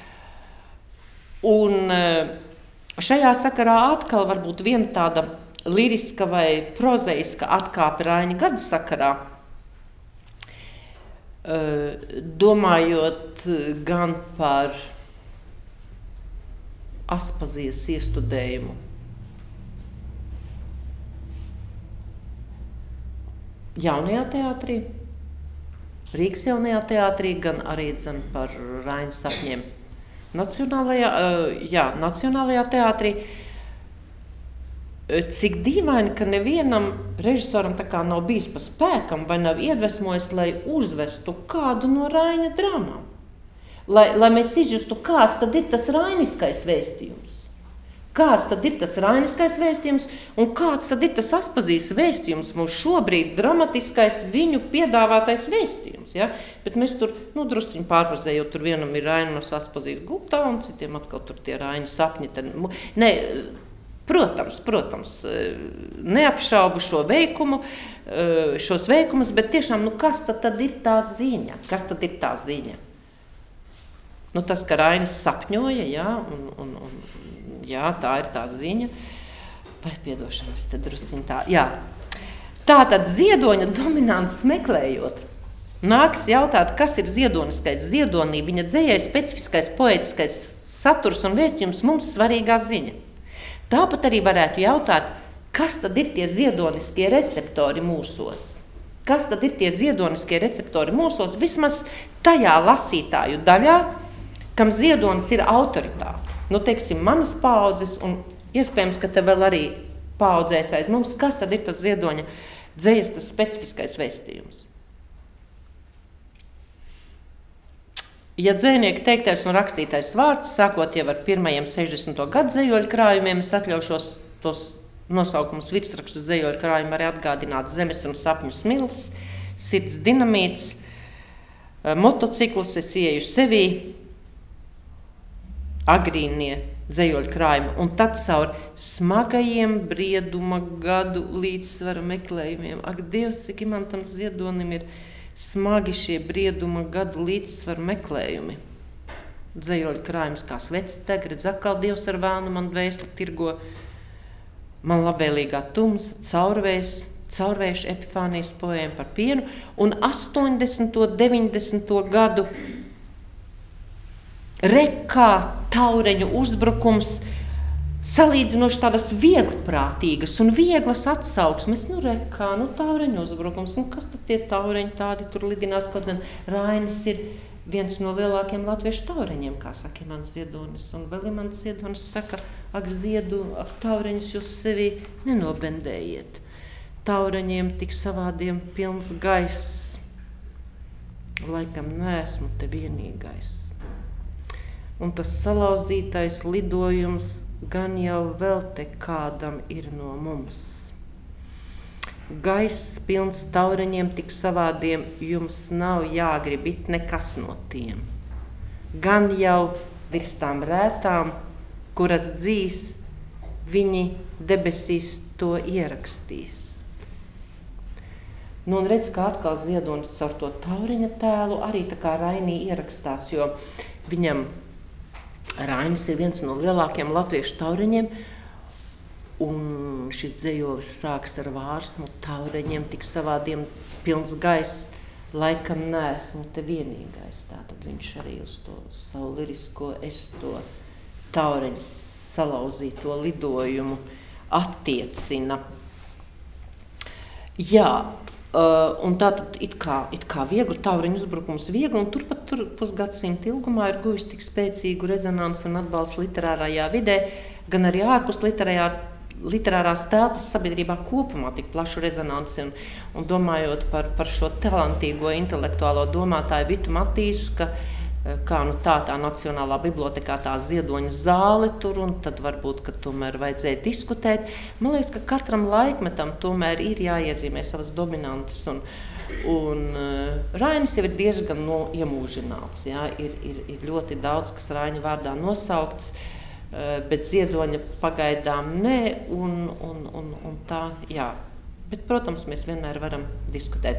Un šajā sakarā atkal varbūt viena tāda liriska vai prozeiska atkāpe Raini gada sakarā, domājot gan par Aspazijas iestudējumu. Jaunajā teātrī, Rīgas jaunajā teātrī, gan arī dzen par Raina sapņiem Nacionālajā, jā, Nacionālajā teātrī. Cik dīvaini, ka nevienam režisoram tā kā nav bijis pa spēkam vai nav iedvesmojis, lai uzvestu kādu no Raina dramām. Lai, lai mēs izjustu, kāds tad ir tas rainiskais vēstījums. Kāds tad ir tas rainiskais vēstījums un kāds tad ir tas Aspazijas vēstījums, mums šobrīd dramatiskais viņu piedāvātais vēstījums. Ja? Bet mēs tur, nu, drusciņi pārfrazējot, tur vienam ir Raina no Aspazijas gultā un citiem atkal tur tie Raina sapņi. Tad, ne, Protams, protams, neapšaubu šo veikumu, šos veikumus, bet tiešām, nu, kas tad, tad ir tā ziņa? Kas tad ir tā ziņa? Nu, tas, ka Rainis sapņoja, jā, un, un, un jā, tā ir tā ziņa. Vai piedošanas, tad drusciņ tā, jā. Tātad Ziedoņa dominants meklējot, nāks jautāt, kas ir ziedoniskais Ziedonī, viņa dzejai specifiskais poētiskais saturs un vēstījums mums svarīgā ziņa. Tāpat arī varētu jautāt, kas tad ir tie ziedoniskie receptori mūsos? Kas tad ir tie ziedoniskie receptori mūsos? Vismaz tajā lasītāju daļā, kam ziedonis ir autoritāte. Nu, teiksim, manas paaudzes un iespējams, ka te vēl arī paaudzēs aiz mums, kas tad ir tas Ziedoņa dzejas, tas specifiskais vēstījums? Ja dzejnieka teiktais un rakstītais vārds, sākot jau ar pirmajiem sešdesmito gadu dzejoļu krājumiem, es atļaušos tos nosaukumus virsrakstus dzejoļu krājumu arī atgādināt: Zemes un sapņu smilts, Sirds dinamīts, Motocikls, Es ieju sevī, agrīnie dzejoļu krājumi, un tad caur smagajiem brieduma gadu līdzsvara meklējumiem. Ak, Dievs, cik Imantam Ziedonim ir smagi šie brieduma gadu līdzsvaru meklējumi. Dzejoļu krājums kā sveci deg, redz atkal Dievs ar vēlnu man dvēseli tirgo, man labvēlīgā tumsa, caurvējs, caurvējš Epifānijas poēma par pienu, un astoņdesmito, deviņdesmito gadu rekā taureņu uzbrukums, salīdzinoši tādas vieglprātīgas un vieglas atsauksmes, nu rekā, nu taureņu uzbrukums, nu kas tad tie taureņi tādi tur lidinās, kaut gan Rainis ir viens no lielākiem latviešu taureņiem, kā saka Imants Ziedonis, un vēl Imants Ziedonis saka, ak ziedu, ak taureņus jūs sevī nenobendējiet, taureņiem tik savādiem pilns gaiss, laikam neesmu te vienīgais. Un tas salauzītais lidojums gan jau vēl te kādam ir no mums. Gaiss pilns taureņiem tik savādiem, jums nav jāgrib it nekas no tiem. Gan jau virs tām rētām, kuras dzīs, viņi debesīs to ierakstīs. Nu, un redz, kā atkal Ziedonis caur to taureņa tēlu arī tā kā Rainī ierakstās, jo viņam Rainis ir viens no lielākiem latviešu taureņiem, un šis dzejolis sāks ar vārsmu taureņiem tik savādiem pilns gaiss, laikam neesmu te vienīgais. Tātad viņš arī uz to savu lirisko es to taureņu salauzīto lidojumu attiecina. Jā, Uh, un tātad it kā, it kā viegli, tauriņu uzbrukums viegli, un turpat tur pusgadsimta ilgumā ir guvis tik spēcīgu rezonansu un atbalstu literārajā vidē, gan arī ārpus literārā, literārās telpas sabiedrībā kopumā tik plašu rezonansi. Un, un domājot par, par šo talantīgo intelektuālo domātāju Vitu Matīsu, ka kā nu tā, tā Nacionālā bibliotekā tā Ziedoņa zāle tur, un tad varbūt, ka tomēr vajadzēja diskutēt. Man liekas, ka katram laikmetam tomēr ir jāiezīmē savas dominantas, un, un uh, Rainis jau ir diezgan no, iemūžināts, jā, ir, ir, ir ļoti daudz, kas Raņa vārdā nosaukts, uh, bet Ziedoņa pagaidām nē, un, un, un, un tā, jā. Bet, protams, mēs vienmēr varam diskutēt.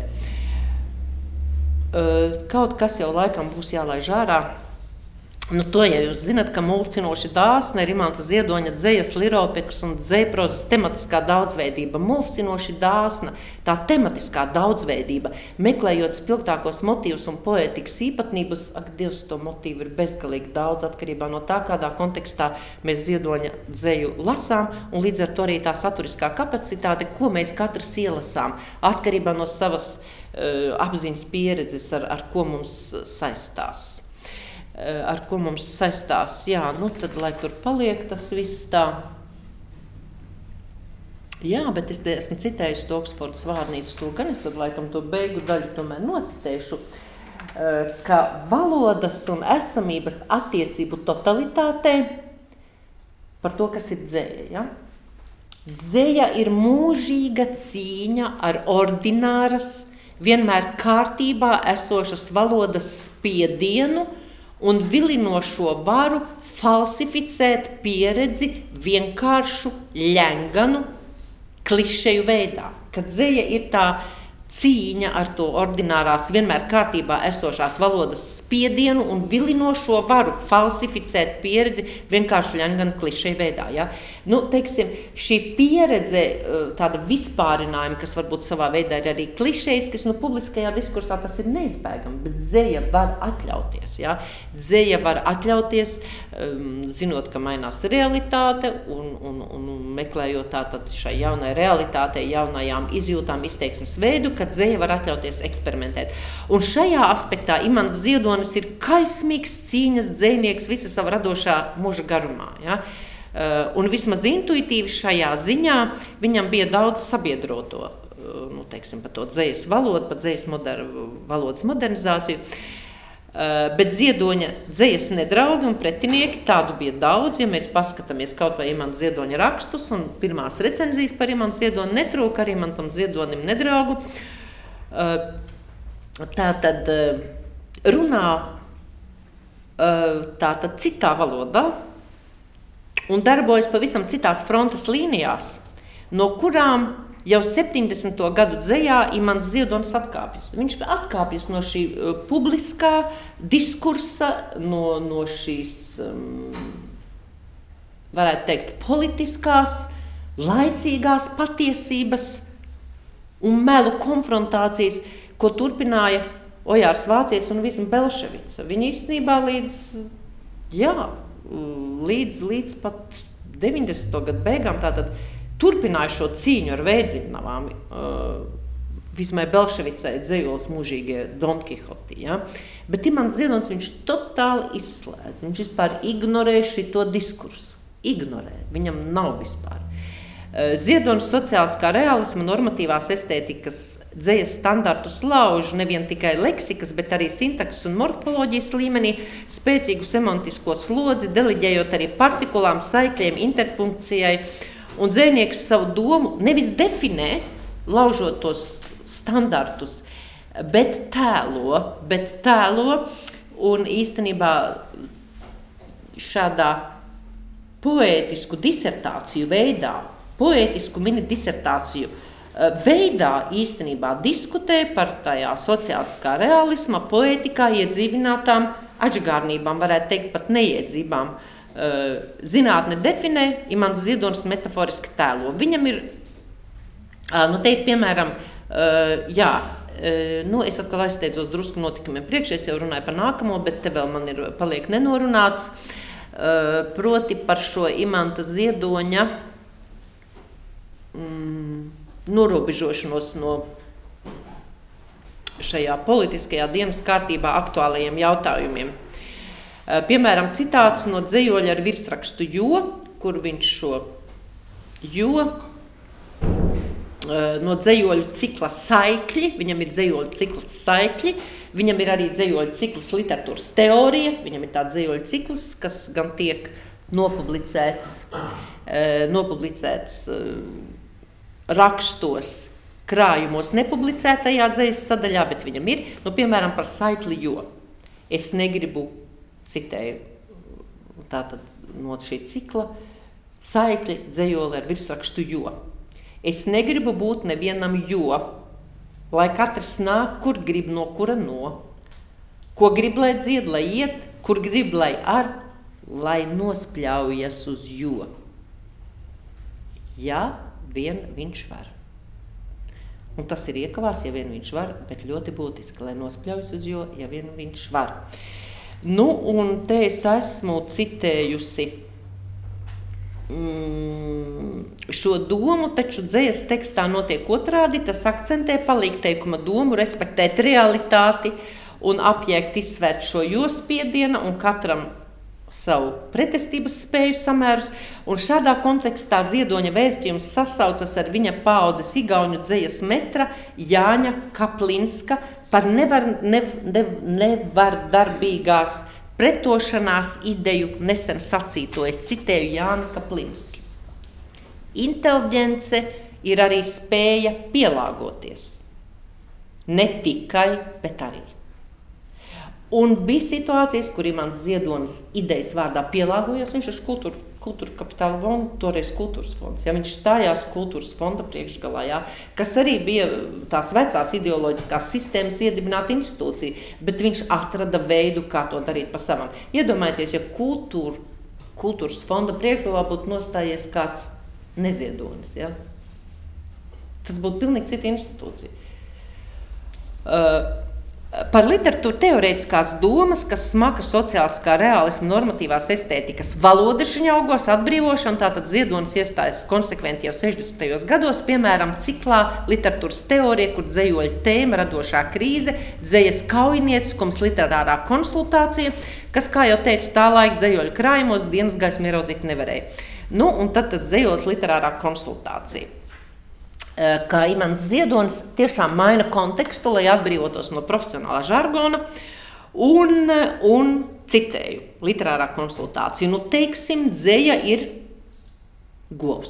Kaut kas jau laikam būs jālaiž ārā. Nu, to, ja jūs zinat, ka mulcinoši dāsna ir Imanta Ziedoņa dzejas, liropekas un dzejprozas tematiskā daudzveidība. Mulcinoši dāsna, tā tematiskā daudzveidība, meklējot spilgtākos motīvus un poētikas īpatnības, ak, Dievs, to motīvu ir bezgalīgi daudz atkarībā no tā, kādā kontekstā mēs Ziedoņa dzeju lasām, un līdz ar to arī tā saturiskā kapacitāte, ko mēs katrs ielasām, atkarībā no savas uh, apziņas pieredzes, ar, ar ko mums saistās. ar ko mums saistās, jā, nu tad, lai tur paliek tas viss tā. Jā, bet es te esmu citējis to Oksfordas vārnīcu, to gan es tad laikam to beigu daļu tomēr nocitēšu, ka valodas un esamības attiecību totalitātē par to, kas ir dzeja, ja? Dzeja ir mūžīga cīņa ar ordināras, vienmēr kārtībā esošas valodas spiedienu un vilinošo varu falsificēt pieredzi vienkāršu ļenganu klišeju veidā. Kad dzeja ir tā cīņa ar to ordinārās, vienmēr kārtībā esošās valodas spiedienu un vilinošo varu falsificēt pieredzi vienkārši ļenganu klišeju veidā. Ja? Nu, teiksim, šī pieredze, tāda vispārinājuma, kas varbūt savā veidā ir arī klišejas, kas nu, publiskajā diskursā tas ir neizbēgami, bet dzeja var atļauties. Ja? Dzeja var atļauties, um, zinot, ka mainās realitāte un, un, un meklējot tātad šai jaunai realitātei, jaunajām izjūtām, izteiksmes veidu, kad dzeja var atļauties eksperimentēt. Un šajā aspektā Imants Ziedonis ir kaismīgs cīņas dzejnieks visa sava radošā mūža garumā. Ja? Uh, un vismaz intuitīvi šajā ziņā viņam bija daudz sabiedroto, uh, nu, teiksim, par to dzejas valodu, par dzejas moder, valodas modernizāciju. Uh, bet Ziedoņa dzejas nedraugi un pretinieki, tādu bija daudz, ja mēs paskatāmies kaut vai Imanta Ziedoņa rakstus, un pirmās recenzijas par Imantu Ziedoni netrūka, arī Imantam Ziedonim nedraugu. Uh, tā tad uh, runā uh, tā tad citā valodā un darbojas pavisam citās frontes līnijās, no kurām jau septiņdesmito gadu dzejā Imants Ziedonis atkāpjas. Viņš atkāpjas no šī uh, publiskā diskursa, no, no šīs, um, varētu teikt, politiskās, laicīgās patiesības un melu konfrontācijas, ko turpināja Ojārs Vācietis un Visma Belševica. Viņi īstenībā līdz, jā, līdz, līdz pat deviņdesmito gadu beigām tātad turpināja šo cīņu ar veidzimnavām, uh, Vismai Belševicai dzejols mūžīgie Don Kihoti. Ja? Bet Imants Ziedonis viņš totāli izslēdz, viņš vispār ignorē šito diskursu. Ignorē, viņam nav vispār. Uh, Ziedonis sociāliskā realisma normatīvās estētikas dzejas standartus lauž nevien tikai leksikas, bet arī sintakses un morfoloģijas līmenī, spēcīgu semantisko slodzi, deliģējot arī partikulām, saikļiem, interpunkcijai. Un dzejnieks savu domu nevis definē, laužot tos standartus, bet tēlo, bet tēlo un īstenībā šādā poētisku disertāciju veidā, poētisku mini disertāciju veidā īstenībā diskutē par tajā sociāliskā realisma, poētikā iedzīvinātām atžgārnībām, varētu teikt pat neiedzībām. Zinātne definē, Imants Ziedonis metaforiski tēlo. Viņam ir, nu te ir piemēram, jā, nu es atkal aizsteidzos drusku notikumiem priekš, es jau runāju par nākamo, bet te vēl man ir paliek nenorunāts, proti par šo Imanta Ziedoņa mm, norobežošanos no šajā politiskajā dienas kārtībā aktuālajiem jautājumiem. Piemēram, citāts no dzejoļa ar virsrakstu Jo, kur viņš šo Jo no dzejoļu cikla Saikļi, viņam ir dzejoļu cikls Saikļi, viņam ir arī dzejoļu cikls Literatūras teorija, viņam ir tāds dzejoļu cikls, kas gan tiek nopublicēts, nopublicēts rakstos, krājumos nepublicētajā dzejas sadaļā, bet viņam ir, nu, piemēram, par Saikli Jo. Es negribu, citēju, tātad no šī cikla, Saikļi dzejoli ar virsrakstu Jo. Es negribu būt nevienam jo, lai katrs nāk, kur grib, no kura no. Ko grib, lai dzied, lai iet, kur grib, lai ar, lai nospļaujas uz jo. Ja vien viņš var. Un tas ir iekavās, ja vien viņš var, bet ļoti būtiski, lai nospļaujas uz jo, ja vien viņš var. Nu, un te es esmu citējusi mm, šo domu, taču dzejas tekstā notiek otrādi, tas akcentē palīgteikuma domu, respektēt realitāti un apjēgt izsvērt šo jospiedienu un katram savu pretestības spēju samērus, un šādā kontekstā Ziedoņa vēstījums sasaucas ar viņa paaudzes igauņu dzejas metra Jāņa Kaplinska par nevar, ne, ne, nevardarbīgās pretošanās ideju nesen sacīto. Es citēju Jāni Kaplinski. Inteliģence ir arī spēja pielāgoties. Ne tikai, bet arī. Un bija situācijas, kur Imants Ziedonis idejas vārdā pielāgojās, viņš ir kultūra, kultūra kapitāla fonda, toreiz kultūras fonds, ja viņš stājās kultūras fonda priekšgalā, jā, kas arī bija tās vecās ideoloģiskās sistēmas iedibināta institūcija, bet viņš atrada veidu, kā to darīt pa savam. Iedomājieties, ja kultūra, kultūras fonda priekšgalā būtu nostājies kāds Neziedonis, ja? Tas būtu pilnīgi cita institūcija. Uh, Par literatūru teorētiskās domas, kas smaka sociāliskā realisma normatīvās estētikas valodažiņaugos atbrīvošana, tātad Ziedonis iestājas konsekventi jau sešdesmitajos gados, piemēram, ciklā literatūras teorija, kur dzejoļa tēma radošā krīze, dzejas kaujinieciskums, literārā konsultācija, kas, kā jau teicu, tā laika dzejoļa krājumos dienas gaismu ieraudzīt nevarēja. Nu, un tad tas dzejols literārā konsultācija. Kā Imants Ziedonis tiešām maina kontekstu, lai atbrīvotos no profesionālā žargona, un, un citēju, literārā konsultācija. Nu, teiksim, dzeja ir govs.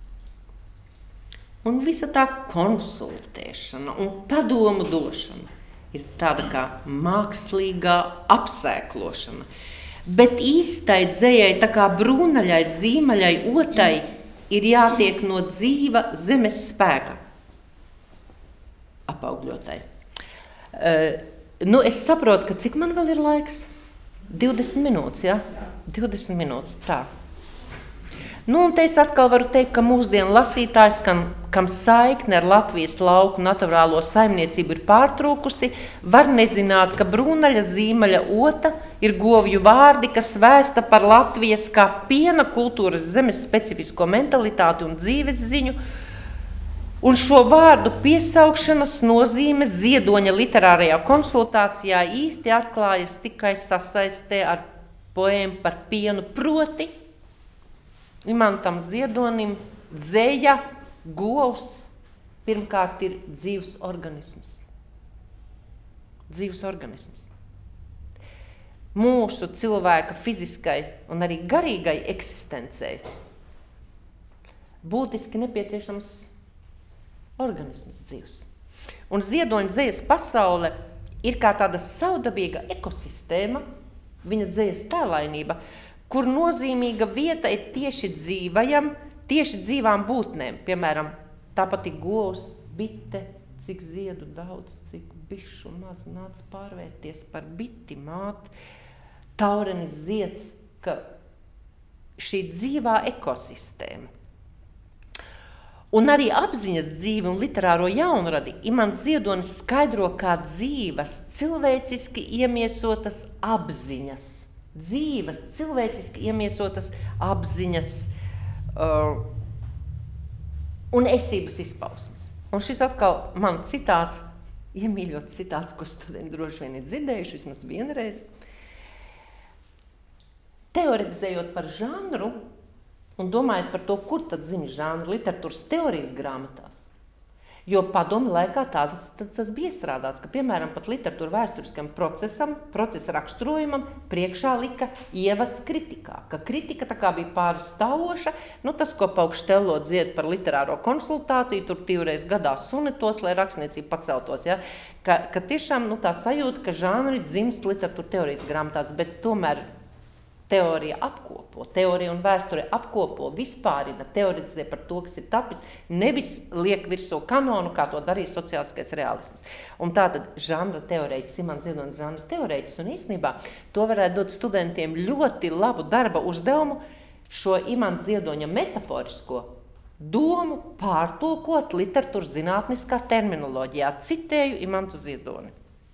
Un visa tā konsultēšana un padomu došana ir tāda kā mākslīgā apsēklošana. Bet īstai dzejai, tā kā brūnaļai, zīmaļai, otai, ir jātiek no dzīva zemes spēka apaugļotai. Uh, nu, es saprotu, ka cik man vēl ir laiks? divdesmit minūtes, ja? divdesmit minūtes, tā. Nu, un te es atkal varu teikt, ka mūsdienu lasītājs, kam, kam saikne ar Latvijas lauku naturālo saimniecību ir pārtrūkusi, var nezināt, ka brūnaļa zīmaļa ota ir govju vārdi, kas vēsta par Latvijas kā piena kultūras zemes specifisko mentalitāti un dzīves ziņu, un šo vārdu piesaukšanas nozīme Ziedoņa literārajā konsultācijā īsti atklājas tikai sasaistē ar poēmu par pienu, proti Imantam Ziedonim dzeja, govs, pirmkārt ir dzīvs organisms. Dzīvs organisms. Mūsu cilvēka fiziskai un arī garīgai eksistencei būtiski nepieciešams organisms dzīvs. Un Ziedoņa dzejas pasaule ir kā tāda savdabīga ekosistēma, viņa dzejas tēlainība, kur nozīmīga vieta ir tieši dzīvajam, tieši dzīvām būtnēm. Piemēram, tāpat ir govs, bite, cik ziedu daudz, cik bišu maz nāc pārvērties par biti māti, taurenis zieds, ka šī dzīvā ekosistēma. Un arī apziņas dzīve un literāro jaunradi Imants Ziedonis skaidro kā dzīvas, cilvēciski iemiesotas apziņas. Dzīves, cilvēciski iemiesotas apziņas uh, un esības izpausmes. Un šis atkal man citāts iemīļots citāts, ko studenti droši vien ir dzirdējuši vismaz vienreiz. Teoretizējot par žanru un domājot par to, kur tad zina žanru literatūras teorijas grāmatās. Jo padomi laikā tāds, tas bija iestrādāts, ka, piemēram, pat literatūra vēsturiskam procesam, procesa raksturojumam priekšā lika ievads kritikā. Ka kritika tā kā bija pārstāvoša, nu tas, ko Paukšs Tello dzied par literāro konsultāciju, tur divreiz gadā sunetos, lai rakstniecība paceltos. Ja? Ka, ka tiešām nu, tā sajūta, ka žanri dzimst literatūra teorijas grāmatās, bet tomēr teorija apkopo, teorija un vēsture apkopo, vispārina, teoretizē par to, kas ir tapis, nevis liek virsū kanonu, kā to darīja sociāliskais realisms. Un tātad žanra teorēķis, Imants Ziedonis žanra teorēķis, un īstenībā to varētu dot studentiem ļoti labu darba uzdevumu šo Imanta Ziedoņa metaforisko domu pārtulkot literatūras zinātniskā terminoloģijā. Citēju Imantu Ziedoni.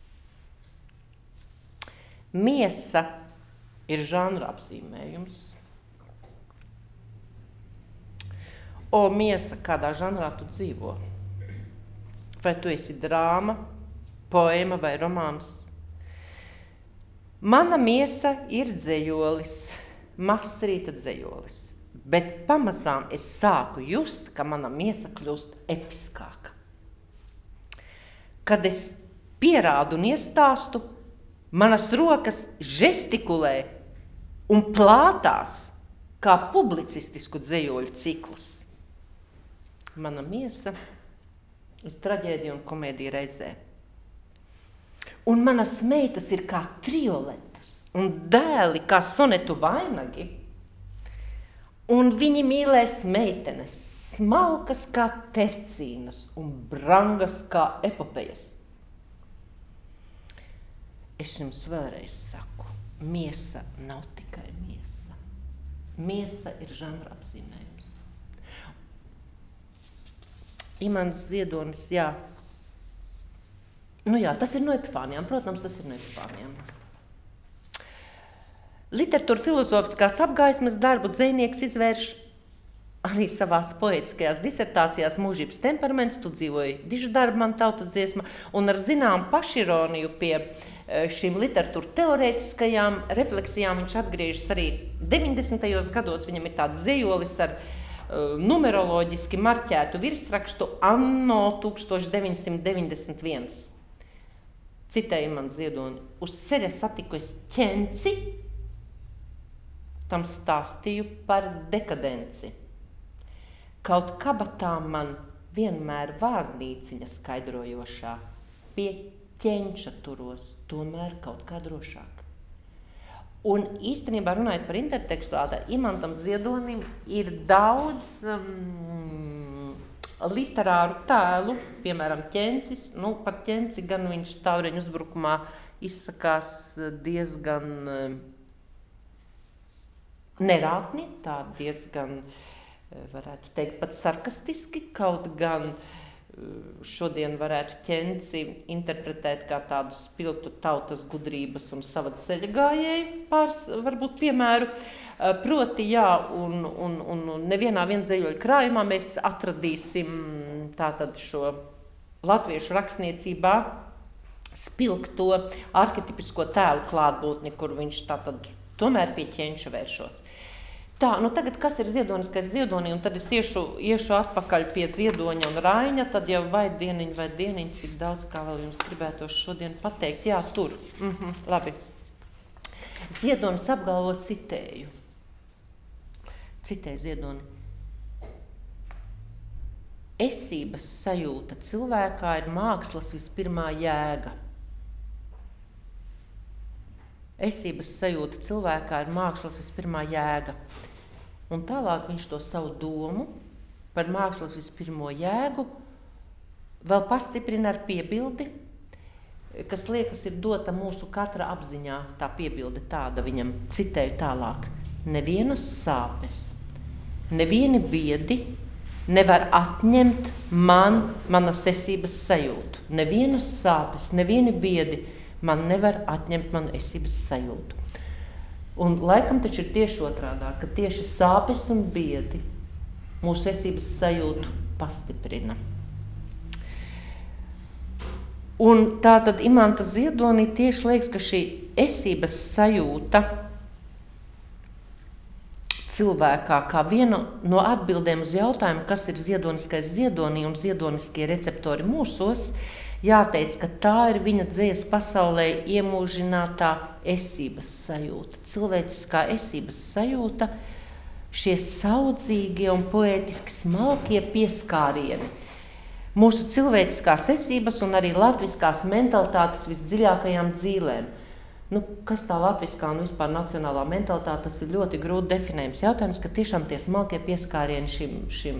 Miesa ir žanra apzīmējums. O, miesa, kādā žanrā tu dzīvo? Vai tu esi drāma, poēma vai romāns? Mana miesa ir dzejolis, mazs rīta dzejolis, bet pamazām es sāku just, ka mana miesa kļūst episkāka. Kad es pierādu un iestāstu, manas rokas žestikulē un plātās kā publicistisku dzejoļu cikls. Mana miesa ir traģēdija un komēdija reizē. Un manas meitas ir kā trioletas un dēli kā sonetu vainagi. Un viņi mīlēs meitenes, smalkas kā tercīnas un brangas kā epopejas. Es jums vēlreiz saku, miesa nav tikai miesa. Miesa ir žanra apzīmējums. Imants Ziedonis, jā. Nu jā, tas ir no epifānijām, protams, tas ir no epifānijām. Literatūra filozofiskās apgaismes darbu dzejnieks izvērš arī savās poētiskajās disertācijās Mūžības temperaments, tu dzīvoji dižu darbu, man tautas dziesma, un ar zinām pašironiju pie šīm literatūra teorētiskajām refleksijām viņš atgriežas arī deviņdesmitajos gados. Viņam ir tāds zejolis ar uh, numeroloģiski marķētu virsrakstu Anno tūkstoš deviņsimt deviņdesmit viens. Citēju man Ziedoni. Uz ceļa satiku es ķenci, tam stāstīju par dekadenci. Kaut kabatā man vienmēr vārnīciņa skaidrojošā, pie ķenča turos, tomēr kaut kā drošāk. Un īstenībā runājot par intertekstuālitāti, Imantam Ziedonim ir daudz um, literāru tēlu, piemēram, ķencis. Nu, par ķenci gan viņš Taureņu uzbrukumā izsakās diezgan um, nerātni, tā diezgan, varētu teikt, pat sarkastiski, kaut gan šodien varētu ķenci interpretēt kā tādu spilgtu tautas gudrības un sava ceļa gājēju pāris, varbūt, piemēru. Proti, jā, un, un, un nevienā vienzējoļu krājumā mēs atradīsim tātad šo latviešu rakstniecībā spilgto arhetipisko tēlu klātbūtni, kur viņš tātad tomēr pie ķenča vēršos. Tā, nu tagad kas ir ziedoniskais Ziedonī, un tad es iešu, iešu atpakaļ pie Ziedoņa un Raiņa, tad jau vai dieniņ, vai dieniņ, cik daudz kā vēl jums gribētos šodien pateikt. Jā, tur. Mhm, labi. Ziedonis apgalvo citēju. Citēju Ziedoni. Esības sajūta cilvēkā ir mākslas vispirmā jēga. Esības sajūta cilvēkā ir mākslas vispirmā jēga. Un tālāk viņš to savu domu par mākslas vispirmo jēgu vēl pastiprina ar piebildi, kas liekas ir dota mūsu katra apziņā. Tā piebilde tāda viņam, citēju tālāk. Nevienas sāpes, nevieni biedi nevar atņemt man manas esības sajūtu. Nevienas sāpes, nevieni biedi man nevar atņemt manu esības sajūtu. Un laikam taču ir tieši otrādā, ka tieši sāpes un biedi mūsu esības sajūtu pastiprina. Un tā tad Imanta Ziedonī tieši liekas, ka šī esības sajūta cilvēkā kā viena no atbildēm uz jautājumu, kas ir ziedoniskais Ziedonī un ziedoniskie receptori mūsos, jāteic, ka tā ir viņa dzejas pasaulē iemūžinātā esības sajūta. Cilvēciskā esības sajūta, šie saudzīgie un poētiski smalkie pieskārieni. Mūsu cilvēciskās esības un arī latviskās mentalitātes visdziļākajām dzīlēm. Nu, kas tā latviskā un vispār nacionālā mentalitāte, tas ir ļoti grūti definējums jautājums, ka tiešām tie smalkie pieskārieni šim, šim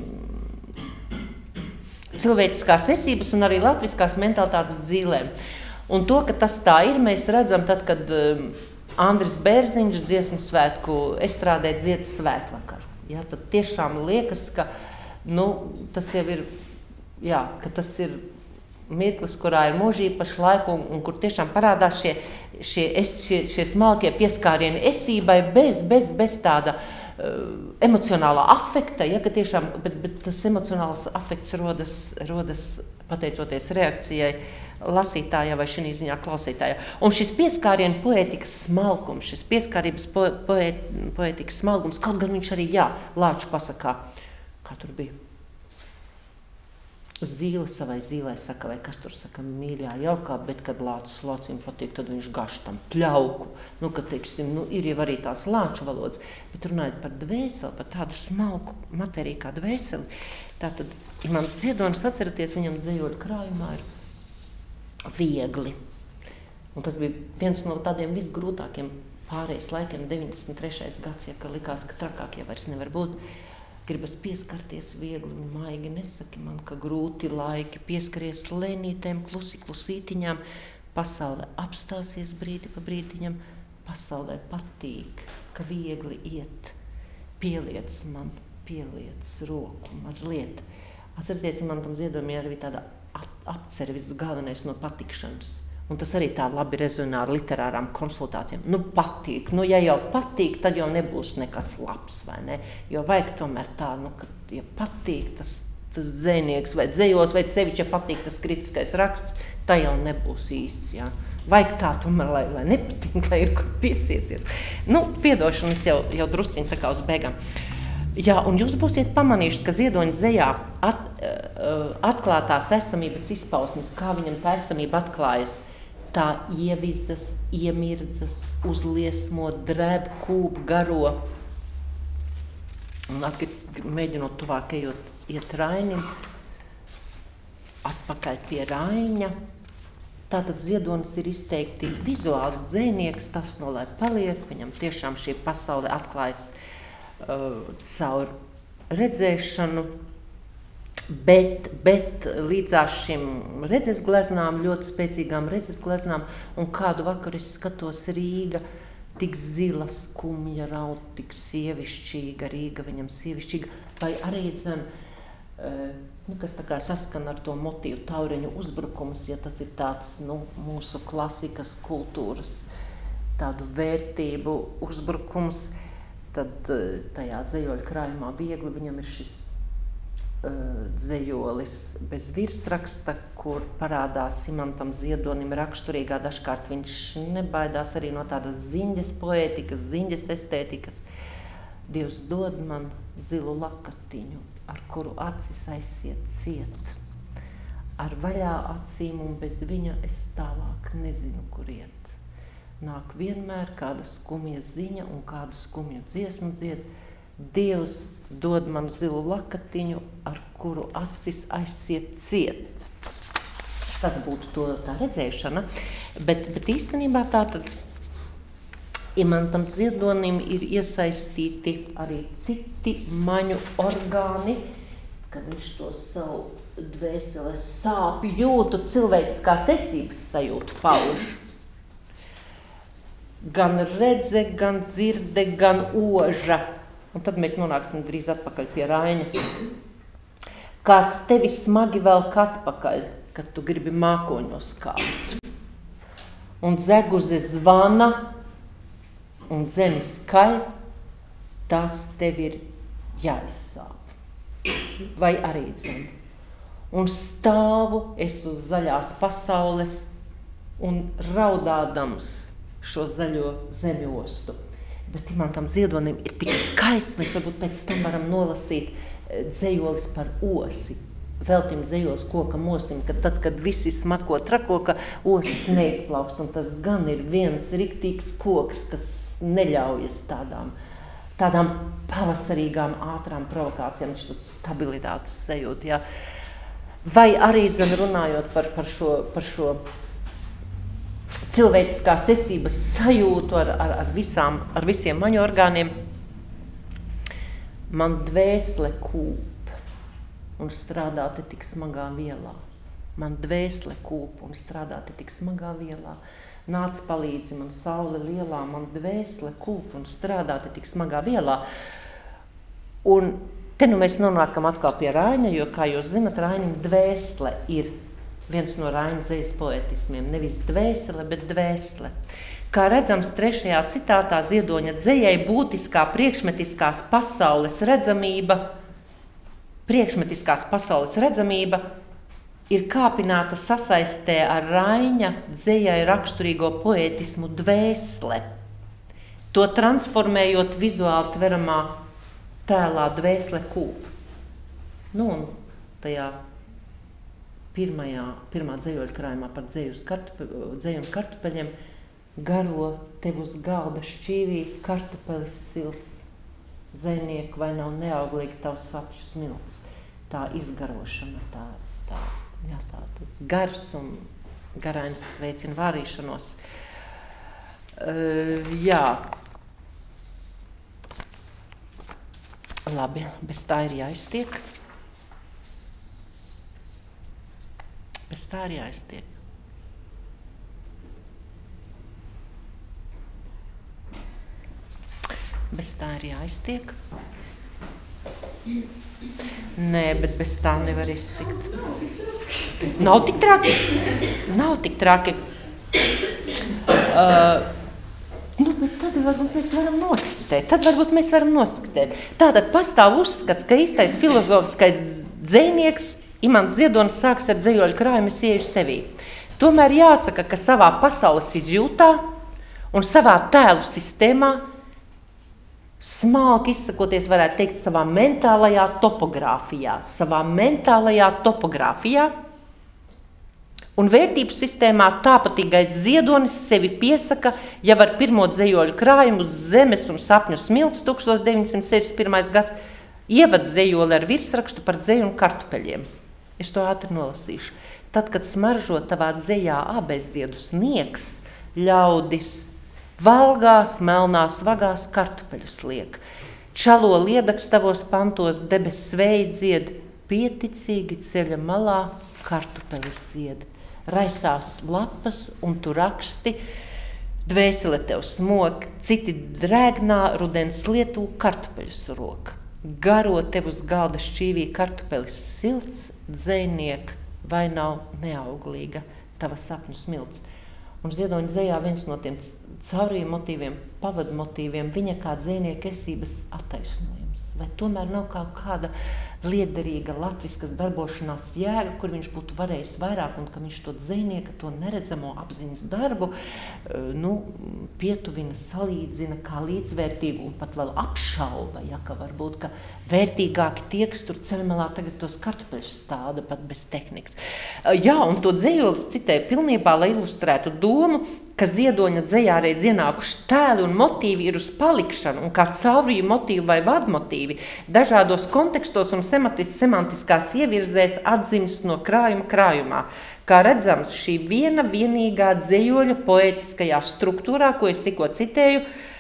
cilvēciskās esības un arī latviskās mentalitātes dzīlēm. Un to, ka tas tā ir, mēs redzam tad, kad um, Andris Bērziņš dziesmu svētku estrādē dzied svētvakaru. Ja, tad tiešām liekas, ka nu, tas jau ir, jā, ka tas ir mirklis, kurā ir mūžība pašu laiku un, un kur tiešām parādās šie, šie, es, šie, šie smalkie pieskārieni esībai bez, bez, bez tāda uh, emocionālā afekta, ja, ka tiešām, bet, bet tas emocionāls afekts rodas, rodas pateicoties reakcijai lasītājā vai šī ziņā klausītājā. Un šis pieskārienu poētikas smalkums, šis pieskārības po, poēt, poētikas smalkums, kaut gan viņš arī, jā, Lāču pasakā, kā tur bija. Zīle savai zīlē saka, vai kas tur saka, mīļā jaukā, bet kad Lācis Lācim patīk, tad viņš gaš tam pļauku. Nu, ka, teiksim, nu, ir jau arī tās Lāču valodas, bet runājot par dvēseli, par tādu smalku materiju kā dvēseli, tātad Imants Ziedonis, atceraties, viņam dzejoļu krājumā ir viegli. Un tas bija viens no tādiem visgrūtākiem pārējais laikiem, deviņdesmit trešais gads, ja, ka likās, ka trakāk jau vairs nevar būt. Gribas pieskarties viegli un maigi, nesaki man, ka grūti laiki, pieskaries lēnītēm, klusi klusītiņām, pasaule apstāsies brīdi pa brīdiņam, pasaulē patīk, ka viegli iet, pieliec man, pieliec roku mazliet. Atcerieties, man tam Ziedomī arī tāda apcer viss galvenais no patikšanas. Un tas arī tā labi rezonē ar literārām konsultācijām. Nu, patīk. Nu, ja jau patīk, tad jau nebūs nekas labs, vai ne? Jo vajag tomēr tā, nu, ka, ja patīk tas, tas dzejnieks vai dzejos, vai sevišķi, ja patīk tas kritiskais raksts, tā jau nebūs īsts, jā. Vajag tā tomēr, lai, lai nepatīk, lai ir kur piesieties. Nu, piedošanas jau, jau drusciņi tā kā uz beigām. Jā, un jūs būsiet pamanījuši, ka Ziedoņa dzejā at, uh, atklātās esamības izpausmes, kā viņam tā esamība atklājas, tā ievizas, iemirdzas, uzliesmo, drēb, kūp, garo. Un atkal, mēģinot tuvāk ejot, iet Rainim, atpakaļ pie Raiņa. Tātad Ziedonis ir izteikti vizuāls dzejnieks, tas no lai paliek, viņam tiešām šī pasaule atklājas uh, caur redzēšanu, bet, bet līdzās šim redzes gleznām, ļoti spēcīgām redzes gleznām, un kādu vakaru es skatos Rīga, tik zila, skumja, raud, tik sievišķīga, Rīga viņam sievišķīga, vai arī, dzen, uh, nu, kas tā kā saskan ar to motīvu taureņu uzbrukums, ja tas ir tāds, nu, mūsu klasikas kultūras tādu vērtību uzbrukums, tad uh, tajā dzejoļu krājumā viegli viņam ir šis dzejolis bez virsraksta, kur parādās Imantam Ziedonim raksturīgā, dažkārt viņš nebaidās arī no tādas ziņas poētikas, ziņas estētikas. Dievs dod man zilu lakatiņu, ar kuru acis aiziet ciet. Ar vaļā acīm un bez viņa es tālāk nezinu, kur iet. Nāk vienmēr kāda skumja ziņa un kādu skumju dziesmu dzied. Dievs dod man zilu lakatiņu, ar kuru acis aiziet ciet. Tas būtu to tā redzēšana, bet, bet īstenībā tātad Imantam Ziedonim ir iesaistīti arī citi maņu orgāni, kad viņš to savu dvēseles sāpju jūtu, cilvēciskās esības sajūtu pauž. Gan redze, gan dzirde, gan oža. Un tad mēs nonāksim drīz atpakaļ pie Raiņa. Kāds tevi smagi velk atpakaļ, kad tu gribi mākoņos kāpt. Un dzeguze zvana, un dzeni skaļ, tas tev ir jāizsāp. Vai arī dzeni. un stāvu es uz zaļās pasaules un raudādams šo zaļo zemjostu. Bet Imantam Ziedonim ir tik skaists, mēs varbūt pēc tam varam nolasīt dzejolis par osi. Veltim dzejos koka mosim, ka tad, kad visi smako trako, ka osis neizplaukst, un tas gan ir viens riktīgs koks, kas neļaujas tādām, tādām pavasarīgām, ātrām provokācijām, viņš tāds stabilitātes sajūt, jā. Vai arī, dzen, runājot par, par, šo, par šo cilvēciskās esības sajūtu ar, ar, ar, visām, ar visiem maņu orgāniem, man dvēsele kūp un strādā te tik smagā vielā. Man dvēsele kūp un strādā te tik smagā vielā. Nāc palīdzi man saule lielā, man dvēsele kūp un strādā te tik smagā vielā. Un te nu mēs nonākam atkal pie Raņa, jo, kā jūs zinat, Raņam dvēsele ir viens no Raņa dzejas poetismiem. Nevis dvēsele, bet dvēsele. Kā redzams, trešajā citātā Ziedoņa dzejai būtiskā priekšmetiskās pasaules redzamība Priekšmetiskās pasaules redzamība ir kāpināta sasaistē ar Raņa dzejai raksturīgo poētismu dvēsle, to transformējot vizuāli tveramā tēlā dvēsle kūp. Nu, un tajā pirmajā, pirmā dzejoļa krājumā par dzeju un kartupeļiem garo tev uz galda šķīvī kartupelis silts. Dzejnieku, vai nav neauglīgi tavs sapņu smilts. Tā izgarošana, tā, tā, jā, tā, tas gars un garains, kas veicina vārīšanos. Uh, jā. Labi, bez tā ir jāiztiek. Bez tā ir jāiztiek. Bez tā ir jāiztiek. Nē, bet bez tā nevar iztikt. Nav tik traki. Nav tik traki. Uh, nu, bet tad varbūt mēs varam noskatīt. Tad varbūt mēs varam noskatīt. Tātad pastāv uzskats, ka īstais filozofiskais dzejnieks Imants Ziedonis sāks ar dzejoļu krājumu Es ieju sevī. Tomēr jāsaka, ka savā pasaules izjūtā un savā tēlu sistēmā smalki izsakoties, varētu teikt, savā mentālajā topogrāfijā, savā mentālajā topogrāfijā un vērtību sistēmā tāpatīgais Ziedonis sevi piesaka jau ar pirmo dzejoļu krājumu uz zemes un sapņu smilts tūkstoš deviņsimt sešdesmit pirmais gads ievad dzejoli ar virsrakstu par dzeju un kartupeļiem. Es to ātri nolasīšu. Tad, kad smaržo tavā dzejā ābeļziedu sniegs, ļaudis valgās, melnās vagās kartupeļus liek. Čalo liedaks tavos pantos, debes sveji dzied, pieticīgi ceļa malā kartupeļus zied. Raisās lapas un tu raksti, dvēsele tev smok, citi drēgnā rudens lietu kartupeļus rok. Garo tev uz galda šķīvī kartupelis silts, dzejniek, vai nav neauglīga tava sapņu smilts. Un Ziedoņa dzejā viens no tiem caurījuma motīviem, pavadmotīviem, viņa kā dzejnieka esības attaisnojums. Vai tomēr nav kaut kāda liederīga latviskas darbošanās jēga, kur viņš būtu varējis vairāk un ka viņš to dzejnieka, to neredzamo apziņas darbu, nu, pietuvina, salīdzina kā līdzvērtīgu un pat vēl apšauba, ja, ka varbūt, ka vērtīgāki tie, kas tur ceļmalā tagad tos kartupeļus stāda pat bez tehnikas. Jā, un to dzejolis citēja pilnībā, lai ilustrētu domu, ka Ziedoņa dzejā reiz ienākuši tēli un motīvi ir uz palikšanu un kā caurīju motīvi vai vadmotīvi dažādos kontekstos un semantiskās ievirzēs atdzimst no krājuma krājumā. Kā redzams, šī viena vienīgā dzejoļa poētiskajā struktūrā, ko es tikko citēju,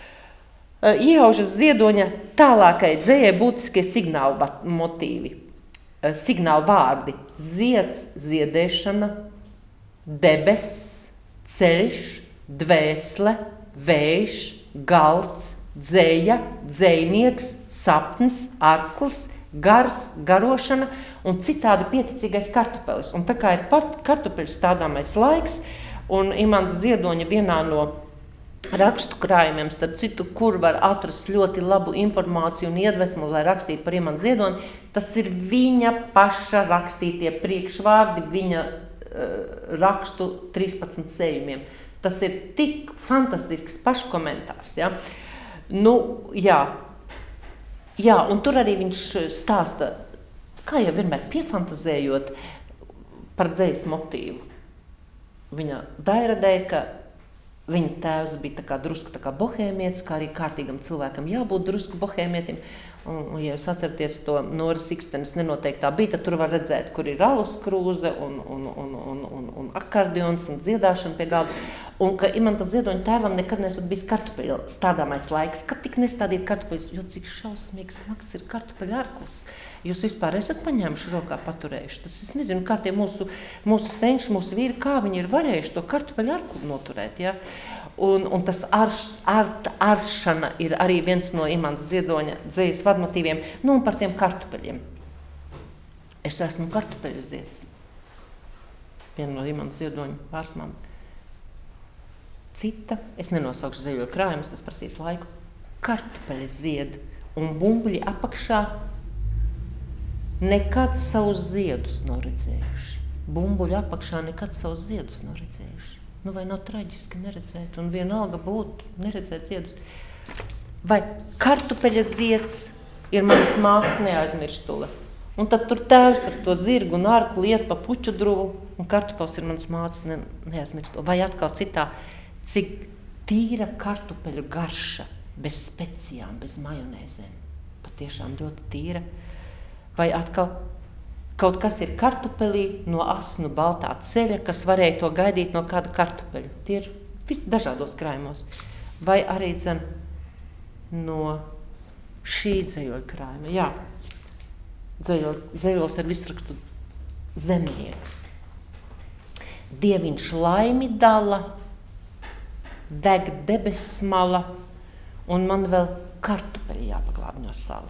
iejaužas Ziedoņa tālākai dzejai būtiskie signāli motīvi, signāli vārdi – zieds, ziedēšana, debes, ceļš, dvēsle, vējš, galds, dzeja, dzejnieks, sapnis, arklis, gars, garošana un citādi pieticīgais kartupelis. Un tā kā ir kartupeļu stādāmais laiks, un Imants Ziedoņa vienā no rakstu krājumiem, starp citu, kur var atrast ļoti labu informāciju un iedvesmu, lai rakstītu par Imantu Ziedoni, tas ir viņa paša rakstītie priekšvārdi, viņa uh, rakstu trīspadsmit sējumiem. Tas ir tik fantastisks paškomentārs, ja? Nu, jā. Jā, un tur arī viņš stāsta, kā jau vienmēr piefantazējot par dzejas motīvu. Viņa dairadēja, ka viņa tēvs bija tā kā drusku tā kā bohēmietis, kā arī kārtīgam cilvēkam jābūt drusku bohēmietim. Un, un ja jūs atceraties to Noras Ikstenes nenoteiktā bija, tad tur var redzēt, kur ir alus krūze un, un, un, un, un, un akordions un dziedāšana pie galda. Un ka Imanta Ziedoņa tēvam nekad nesot bijis kartupeļu stādāmais laiks, kad tik nestādīt kartupeļus, jo cik šausmīgs smags ir kartupeļu arklis. Jūs vispār esat paņēmuši rokā paturējuši. Tas es nezinu, kā tie mūsu, mūsu senči, mūsu vīri, kā viņi ir varējuši to kartupeļu arklu noturēt, ja? Un, un tas arš, art, aršana ir arī viens no Imants Ziedoņa dzejas vadmotīviem. Nu, un par tiem kartupeļiem. Es esmu kartupeļu zieds. Viena no Imants Ziedoņa pārsmām. Cita, es nenosaukšu zeļo krājumus, tas prasīs laiku. Kartupeļi zied un bumbuļi apakšā nekad savus ziedus nav redzējuši. Bumbuļi apakšā nekad savus ziedus nav redzējuši. Nu, vai nav traģiski neredzēt, un vienalga būt neredzēt ziedus. Vai kartupeļa zieds ir manas mātes neaizmirstule. Un tad tur tēvs ar to zirgu un arku liet pa puķu druvu, un kartupels ir manas mātes ne, neaizmirstule. Vai atkal citā, cik tīra kartupeļu garša, bez specijām, bez majonēzēm. Patiešām ļoti tīra. Vai atkal kaut kas ir kartupelī no asnu baltā ceļa, kas varēja to gaidīt no kāda kartupeļa. Tie ir dažādos krājumos. Vai arī dzen no šī dzejoļa krājuma. Jā, dzejols ar visrakstu zemnieks. Dieviņš laimi dala, deg debesmala, un man vēl kartupeļi jāpaglāb no sala.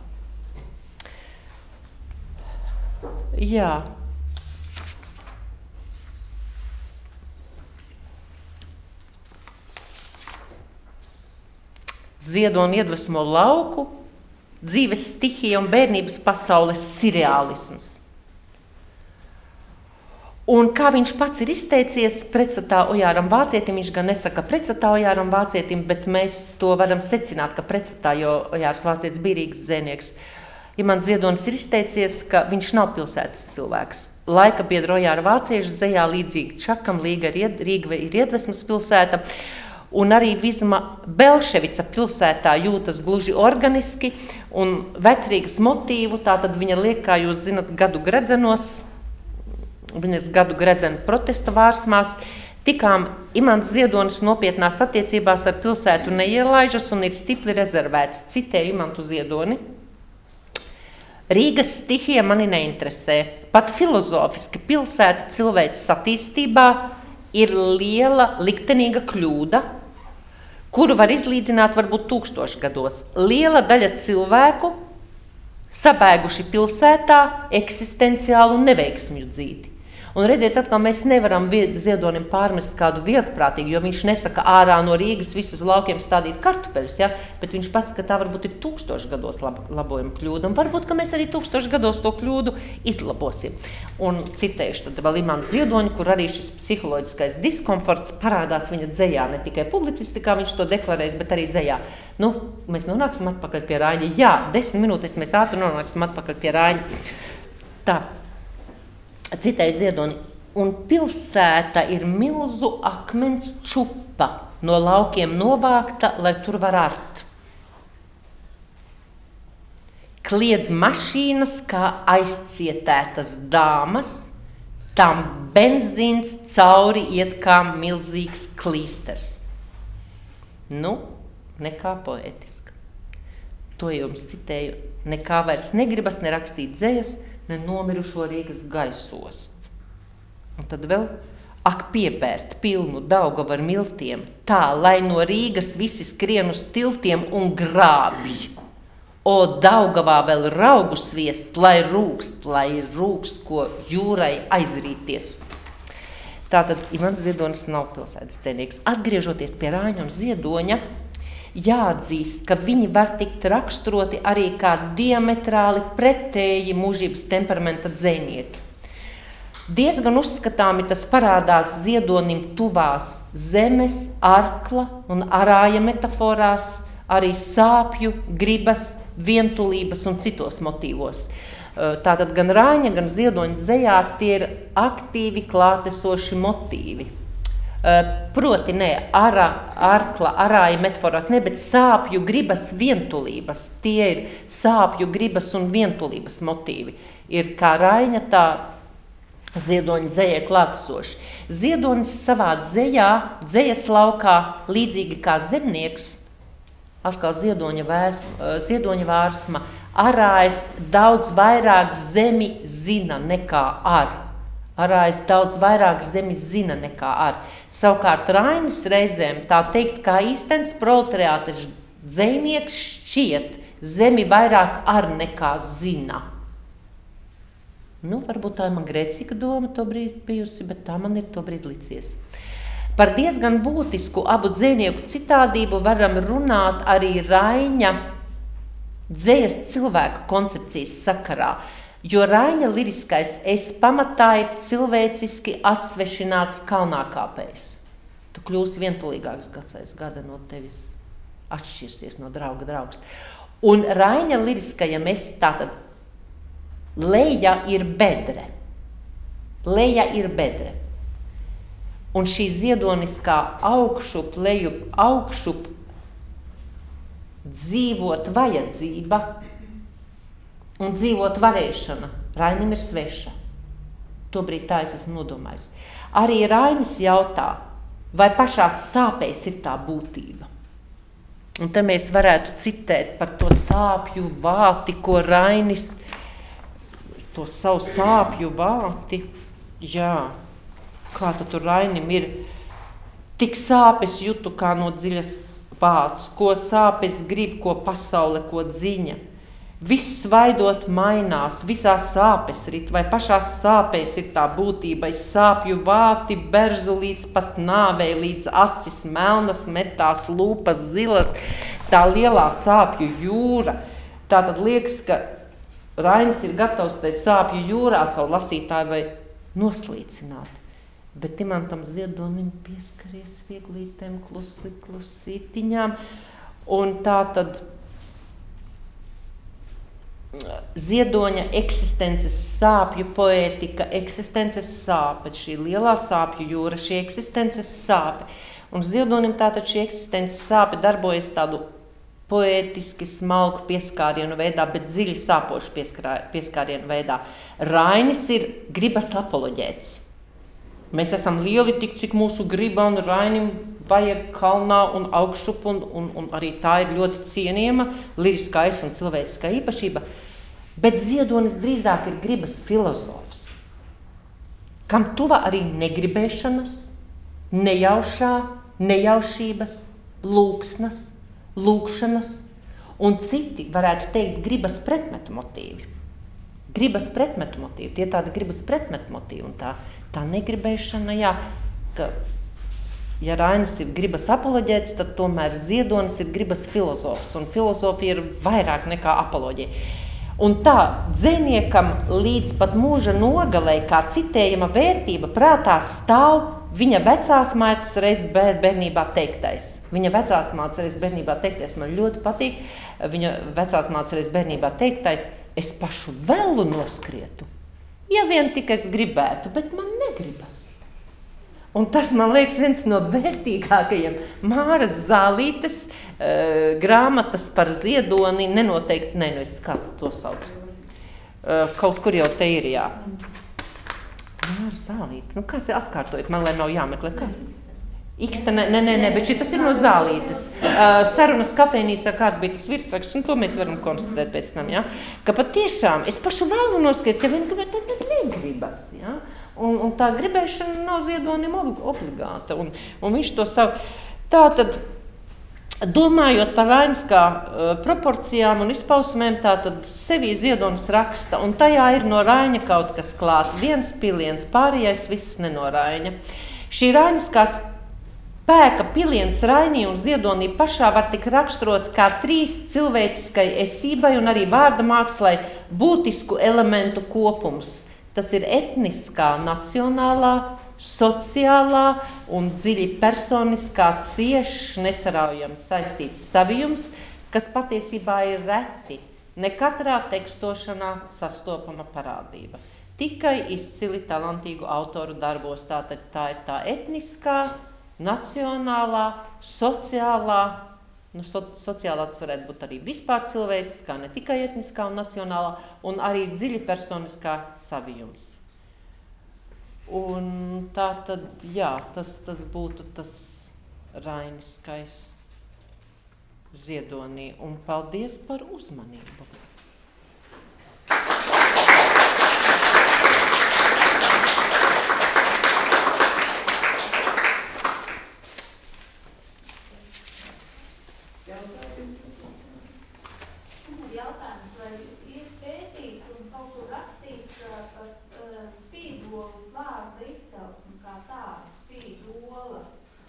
Jā. Ziedoni iedvesmo lauku, dzīves stihija un bērnības pasaules sirreālisms. Un kā viņš pats ir izteicies pretstatā Ojāram Vācietim, viņš gan nesaka pretstatā Ojāram Vācietim, bet mēs to varam secināt, ka pretstatā, jo Ojārs Vācietis bija Rīgas dzejnieks. Imants Ziedonis ir izteicies, ka viņš nav pilsētas cilvēks. Laika biedra Ojāra Vācieša dzejā līdzīgi Čakam Līga ir, Rīga ir iedvesmas pilsēta, un arī Vizma Belševica pilsētā jūtas gluži organiski, un vecrīgas motīvu, tātad viņa liek, kā jūs zinat, gadu gredzenos, viņas gadu gredzena protesta vārsmās, tikām Imants Ziedonis nopietnās attiecībās ar pilsētu neielaižas un ir stipri rezervēts, citēju Imantu Ziedoni. Rīgas stihija mani neinteresē. Pat filozofiski pilsēta cilvēces attīstībā ir liela liktenīga kļūda, kuru var izlīdzināt varbūt tūkstošgados. Liela daļa cilvēku sabēguši pilsētā eksistenciālu neveiksmju dzīti. Un redziet, atkal mēs nevaram Ziedonim pārmest kādu viegprātīgu, jo viņš nesaka ārā no Rīgas visus laukiem stādīt kartupeļus, ja? Bet viņš pasaka, ka tā varbūt ir tūkstošgados lab, labojuma kļūda, un varbūt, ka mēs arī tūkstošgados to kļūdu izlabosim. Un citējuši tad vēl Imantu Ziedoni, kur arī šis psiholoģiskais diskomforts parādās viņa dzejā, ne tikai publicistikā viņš to deklarēs, bet arī dzejā. Nu, mēs nonāksim atpakaļ pie Rāņa. Jā, desmit minūtēs mēs ātri nonāksim atpakaļ pie Rāņa. Tā. Citēju Ziedoni, un pilsēta ir milzu akmens čupa, no laukiem novākta, lai tur var art. Kliedz mašīnas, kā aizcietētas dāmas, tam benzīns cauri iet kā milzīgs klīsters. Nu, nekā poetiska. To jums citēju, nekā vairs negribas ne rakstīt dzejas, ne nomirušo Rīgas gaisost. Un tad vēl, ak piepērt pilnu Daugavu ar miltiem, tā, lai no Rīgas visi skrien uz tiltiem un grābj. O, Daugavā vēl raugu sviest, lai rūkst, lai rūkst, ko jūrai aizrīties. Tātad Ivans Ziedonis nav pilsētas dzejnieks. Atgriežoties pie Raiņa un Ziedoņa, jāatzīst, ka viņi var tikt raksturoti arī kā diametrāli pretēji mūžības temperamenta dzejnieki. Diezgan uzskatāmi tas parādās Ziedonim tuvās zemes, arkla un arāja metaforās, arī sāpju, gribas, vientulības un citos motīvos. Tātad gan Raiņa, gan Ziedoņa dzejā tie ir aktīvi klātesoši motīvi. Proti ne ara, arkla, arāja metaforās, ne, bet sāpju, gribas, vientulības. Tie ir sāpju, gribas un vientulības motīvi. Ir kā Raiņa, tā Ziedoņa dzejai klātesoši. Ziedonis savā dzejā, dzejas laukā, līdzīgi kā zemnieks, atkal Ziedoņa, vēs, Ziedoņa vārsma, arājs daudz vairāk zemi zina nekā ar. Arājs daudz vairāk zemi zina nekā ar. Savukārt Rainis reizēm tā teikt, kā īstenis proletariāta dzejnieks šķiet zemi vairāk ar nekā zina. Nu, varbūt tā ir man grēcīga doma tobrīd bijusi, bet tā man ir tobrīd licies. Par diezgan būtisku abu dzejnieku citādību varam runāt arī Raiņa dzejas cilvēka koncepcijas sakarā, jo Raiņa liriskais es pamatā ir cilvēciski atsvešināts kalnākāpējs. Tu kļūsi vientulīgāks gadsais, gada no tevis atšķirsies no drauga draugs. Un Raiņa liriskajam es tātad leja ir bedre. Leja ir bedre. Un šī ziedoniskā augšup, lejup, augšup dzīvot vajadzība un dzīvot varēšana Rainim ir sveša. Tobrīd tā es esmu nodomājis. Arī Rainis jautā, vai pašās sāpēs ir tā būtība. Un te mēs varētu citēt par to sāpju vāti, ko Rainis, to savu sāpju vāti, jā, kā tad tur Rainim ir, tik sāpes jutu kā no dziļas vāts, ko sāpes grib, ko pasaule, ko dziņa. Viss vaidot mainās, visās sāpes rit, vai pašās sāpēs ir tā būtība, es sāpju vāti berzu līdz pat nāvei, līdz acis melnas, metās lūpas zilas, tā lielā sāpju jūra. Tā tad liekas, ka Rainis ir gatavs tai sāpju jūrā savu lasītāju vai noslīcināt. Bet Imantam Ziedonim pieskaries vieglītēm, klusi, klusītiņām, un tā tad Ziedoņa eksistences sāpju poētika, eksistences sāpe, šī lielā sāpju jūra, šī eksistences sāpe. Un Ziedonim tātad šī eksistences sāpe darbojas tādu poētiski smalku pieskārienu veidā, bet dziļi sāpošu pieskārienu veidā. Rainis ir gribas apoloģēts. Mēs esam lieli tik, cik mūsu griba, un Rainim vajag kalnā un augšup, un, un, un arī tā ir ļoti cienījama liriskais un cilvēciskā īpašība. Bet Ziedonis drīzāk ir gribas filozofs, kam tuva arī negribēšanas, nejaušā, nejaušības, lūksnas, lūkšanas un citi, varētu teikt, gribas pretmetu motīvi. Gribas pretmetu motīvi, tie tādi gribas pretmetu motīvi, un tā, tā negribēšana, jā, ka, ja Rainis ir gribas apoloģēts, tad tomēr Ziedonis ir gribas filozofs, un filozofija ir vairāk nekā apoloģija. Un tā dzejniekam līdz pat mūža nogalei, kā citējama vērtība, prātā stāv viņa vecās mātes reiz bērnībā teiktais. Viņa vecās mātes reiz bērnībā teiktais man ļoti patīk. Viņa vecās mātes reiz bērnībā teiktais, es pašu vēlu noskrietu. Ja vien tik es gribētu, bet man negribas. Un tas, man liekas, viens no vērtīgākajiem Māras Zālītes uh, grāmatas par Ziedoni, nenoteikti, ne, nu, kā to sauc. Uh, kaut kur jau te ir, jā. Māra Zālīte. Nu, kāds ir atkārtojot? Man, lai nav jāmeklē. Kā? Iksta, ne, ne, ne, bet šitas ir no Zālītes. Uh, sarunas kafejnīcā kāds bija tas virsraksts, un to mēs varam konstatēt pēc tam, ja? Ka patiešām es pašu vēlu noskriet, ja vien gribēt, tad negribas, ja? Un, un tā gribēšana nav Ziedonim obligāta, un, un viņš to savu. Tā tad Domājot par rainiskā uh, proporcijām un izpausmēm, tātad sevī Ziedonis raksta, un tajā ir no Raiņa kaut kas klāt, viens piliens, pārējais viss ne no Raiņa. Šī rainiskās spēka piliens Rainī un Ziedonī pašā var tik raksturots kā trīs cilvēciskai esībai un arī vārda mākslai būtisku elementu kopums. Tas ir etniskā, nacionālā, sociālā un dziļi personiskā cieši nesaraujami saistīts savijums, kas patiesībā ir reti, ne katrā tekstošanā sastopama parādība. Tikai izcili talantīgu autoru darbos, tātad tā ir tā etniskā, nacionālā, sociālā, nu, so, sociālā tas varētu būt arī vispār cilvēciskā, ne tikai etniskā un nacionālā, un arī dziļi personiskā savijums. Un tā tad, jā, tas, tas būtu tas rainiskais Ziedonī. Un paldies par uzmanību. Jautājums, vai ir pētīts un kaut kur rakstīts par uh, spīdolas vārda izcelsmi kā tādu, spīdola?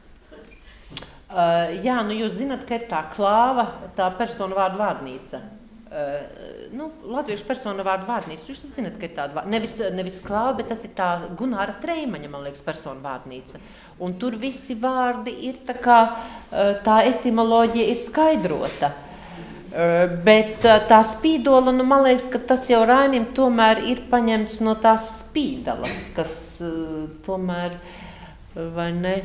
Uh, jā, nu jūs zināt, ka ir tā klāva, tā persona vārdu vārdnīca. Uh, nu, latviešu persona vārdu vārdnīca, jūs zināt, ka ir tāda vārda, nevis, nevis klāva, bet tas ir tā Gunāra Treimaņa, man liekas, persona vārdnīca. Un tur visi vārdi ir tā kā, uh, tā etimoloģija ir skaidrota. Uh, bet uh, tā spīdola, nu, man liekas, ka tas jau Rainim tomēr ir paņemts no tās spīdalas, kas uh, tomēr, vai ne,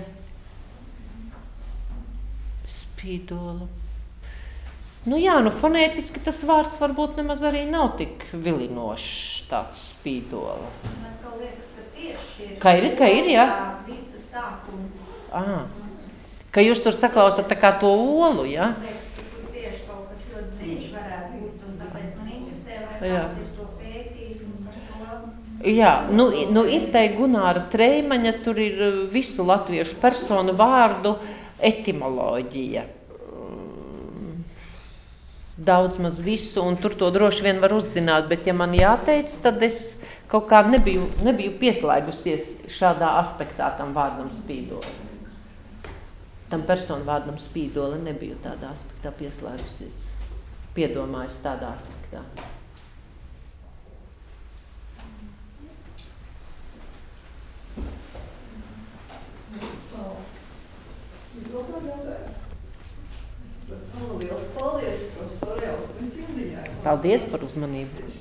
spīdola. Nu jā, nu fonētiski tas vārds varbūt nemaz arī nav tik vilinošs, tāds spīdola. Man kaut liekas, ka tieši ir. Ka ir, ka ir, jā? Visa sākums. Ah, ka jūs tur saklausat tā kā to olu, jā? Liekas, ka tur tieši kaut kas ļoti dziļš varētu būt, un tāpēc man interesē, vai Jā. kāds ir to pētījis un par to. Jā, nu, nu ir tai Gunāra Treimaņa, tur ir visu latviešu personu vārdu etimoloģija. Daudz maz visu, un tur to droši vien var uzzināt, bet ja man jāteic, tad es kaut kā nebiju, nebiju pieslēgusies šādā aspektā tam vārdam spīdola. Tam personu vārdam spīdola nebiju tādā aspektā pieslēgusies, piedomājusi tādā aspektā. Liels paldies, profesorai Ausmai Cildiņai. Paldies par uzmanību!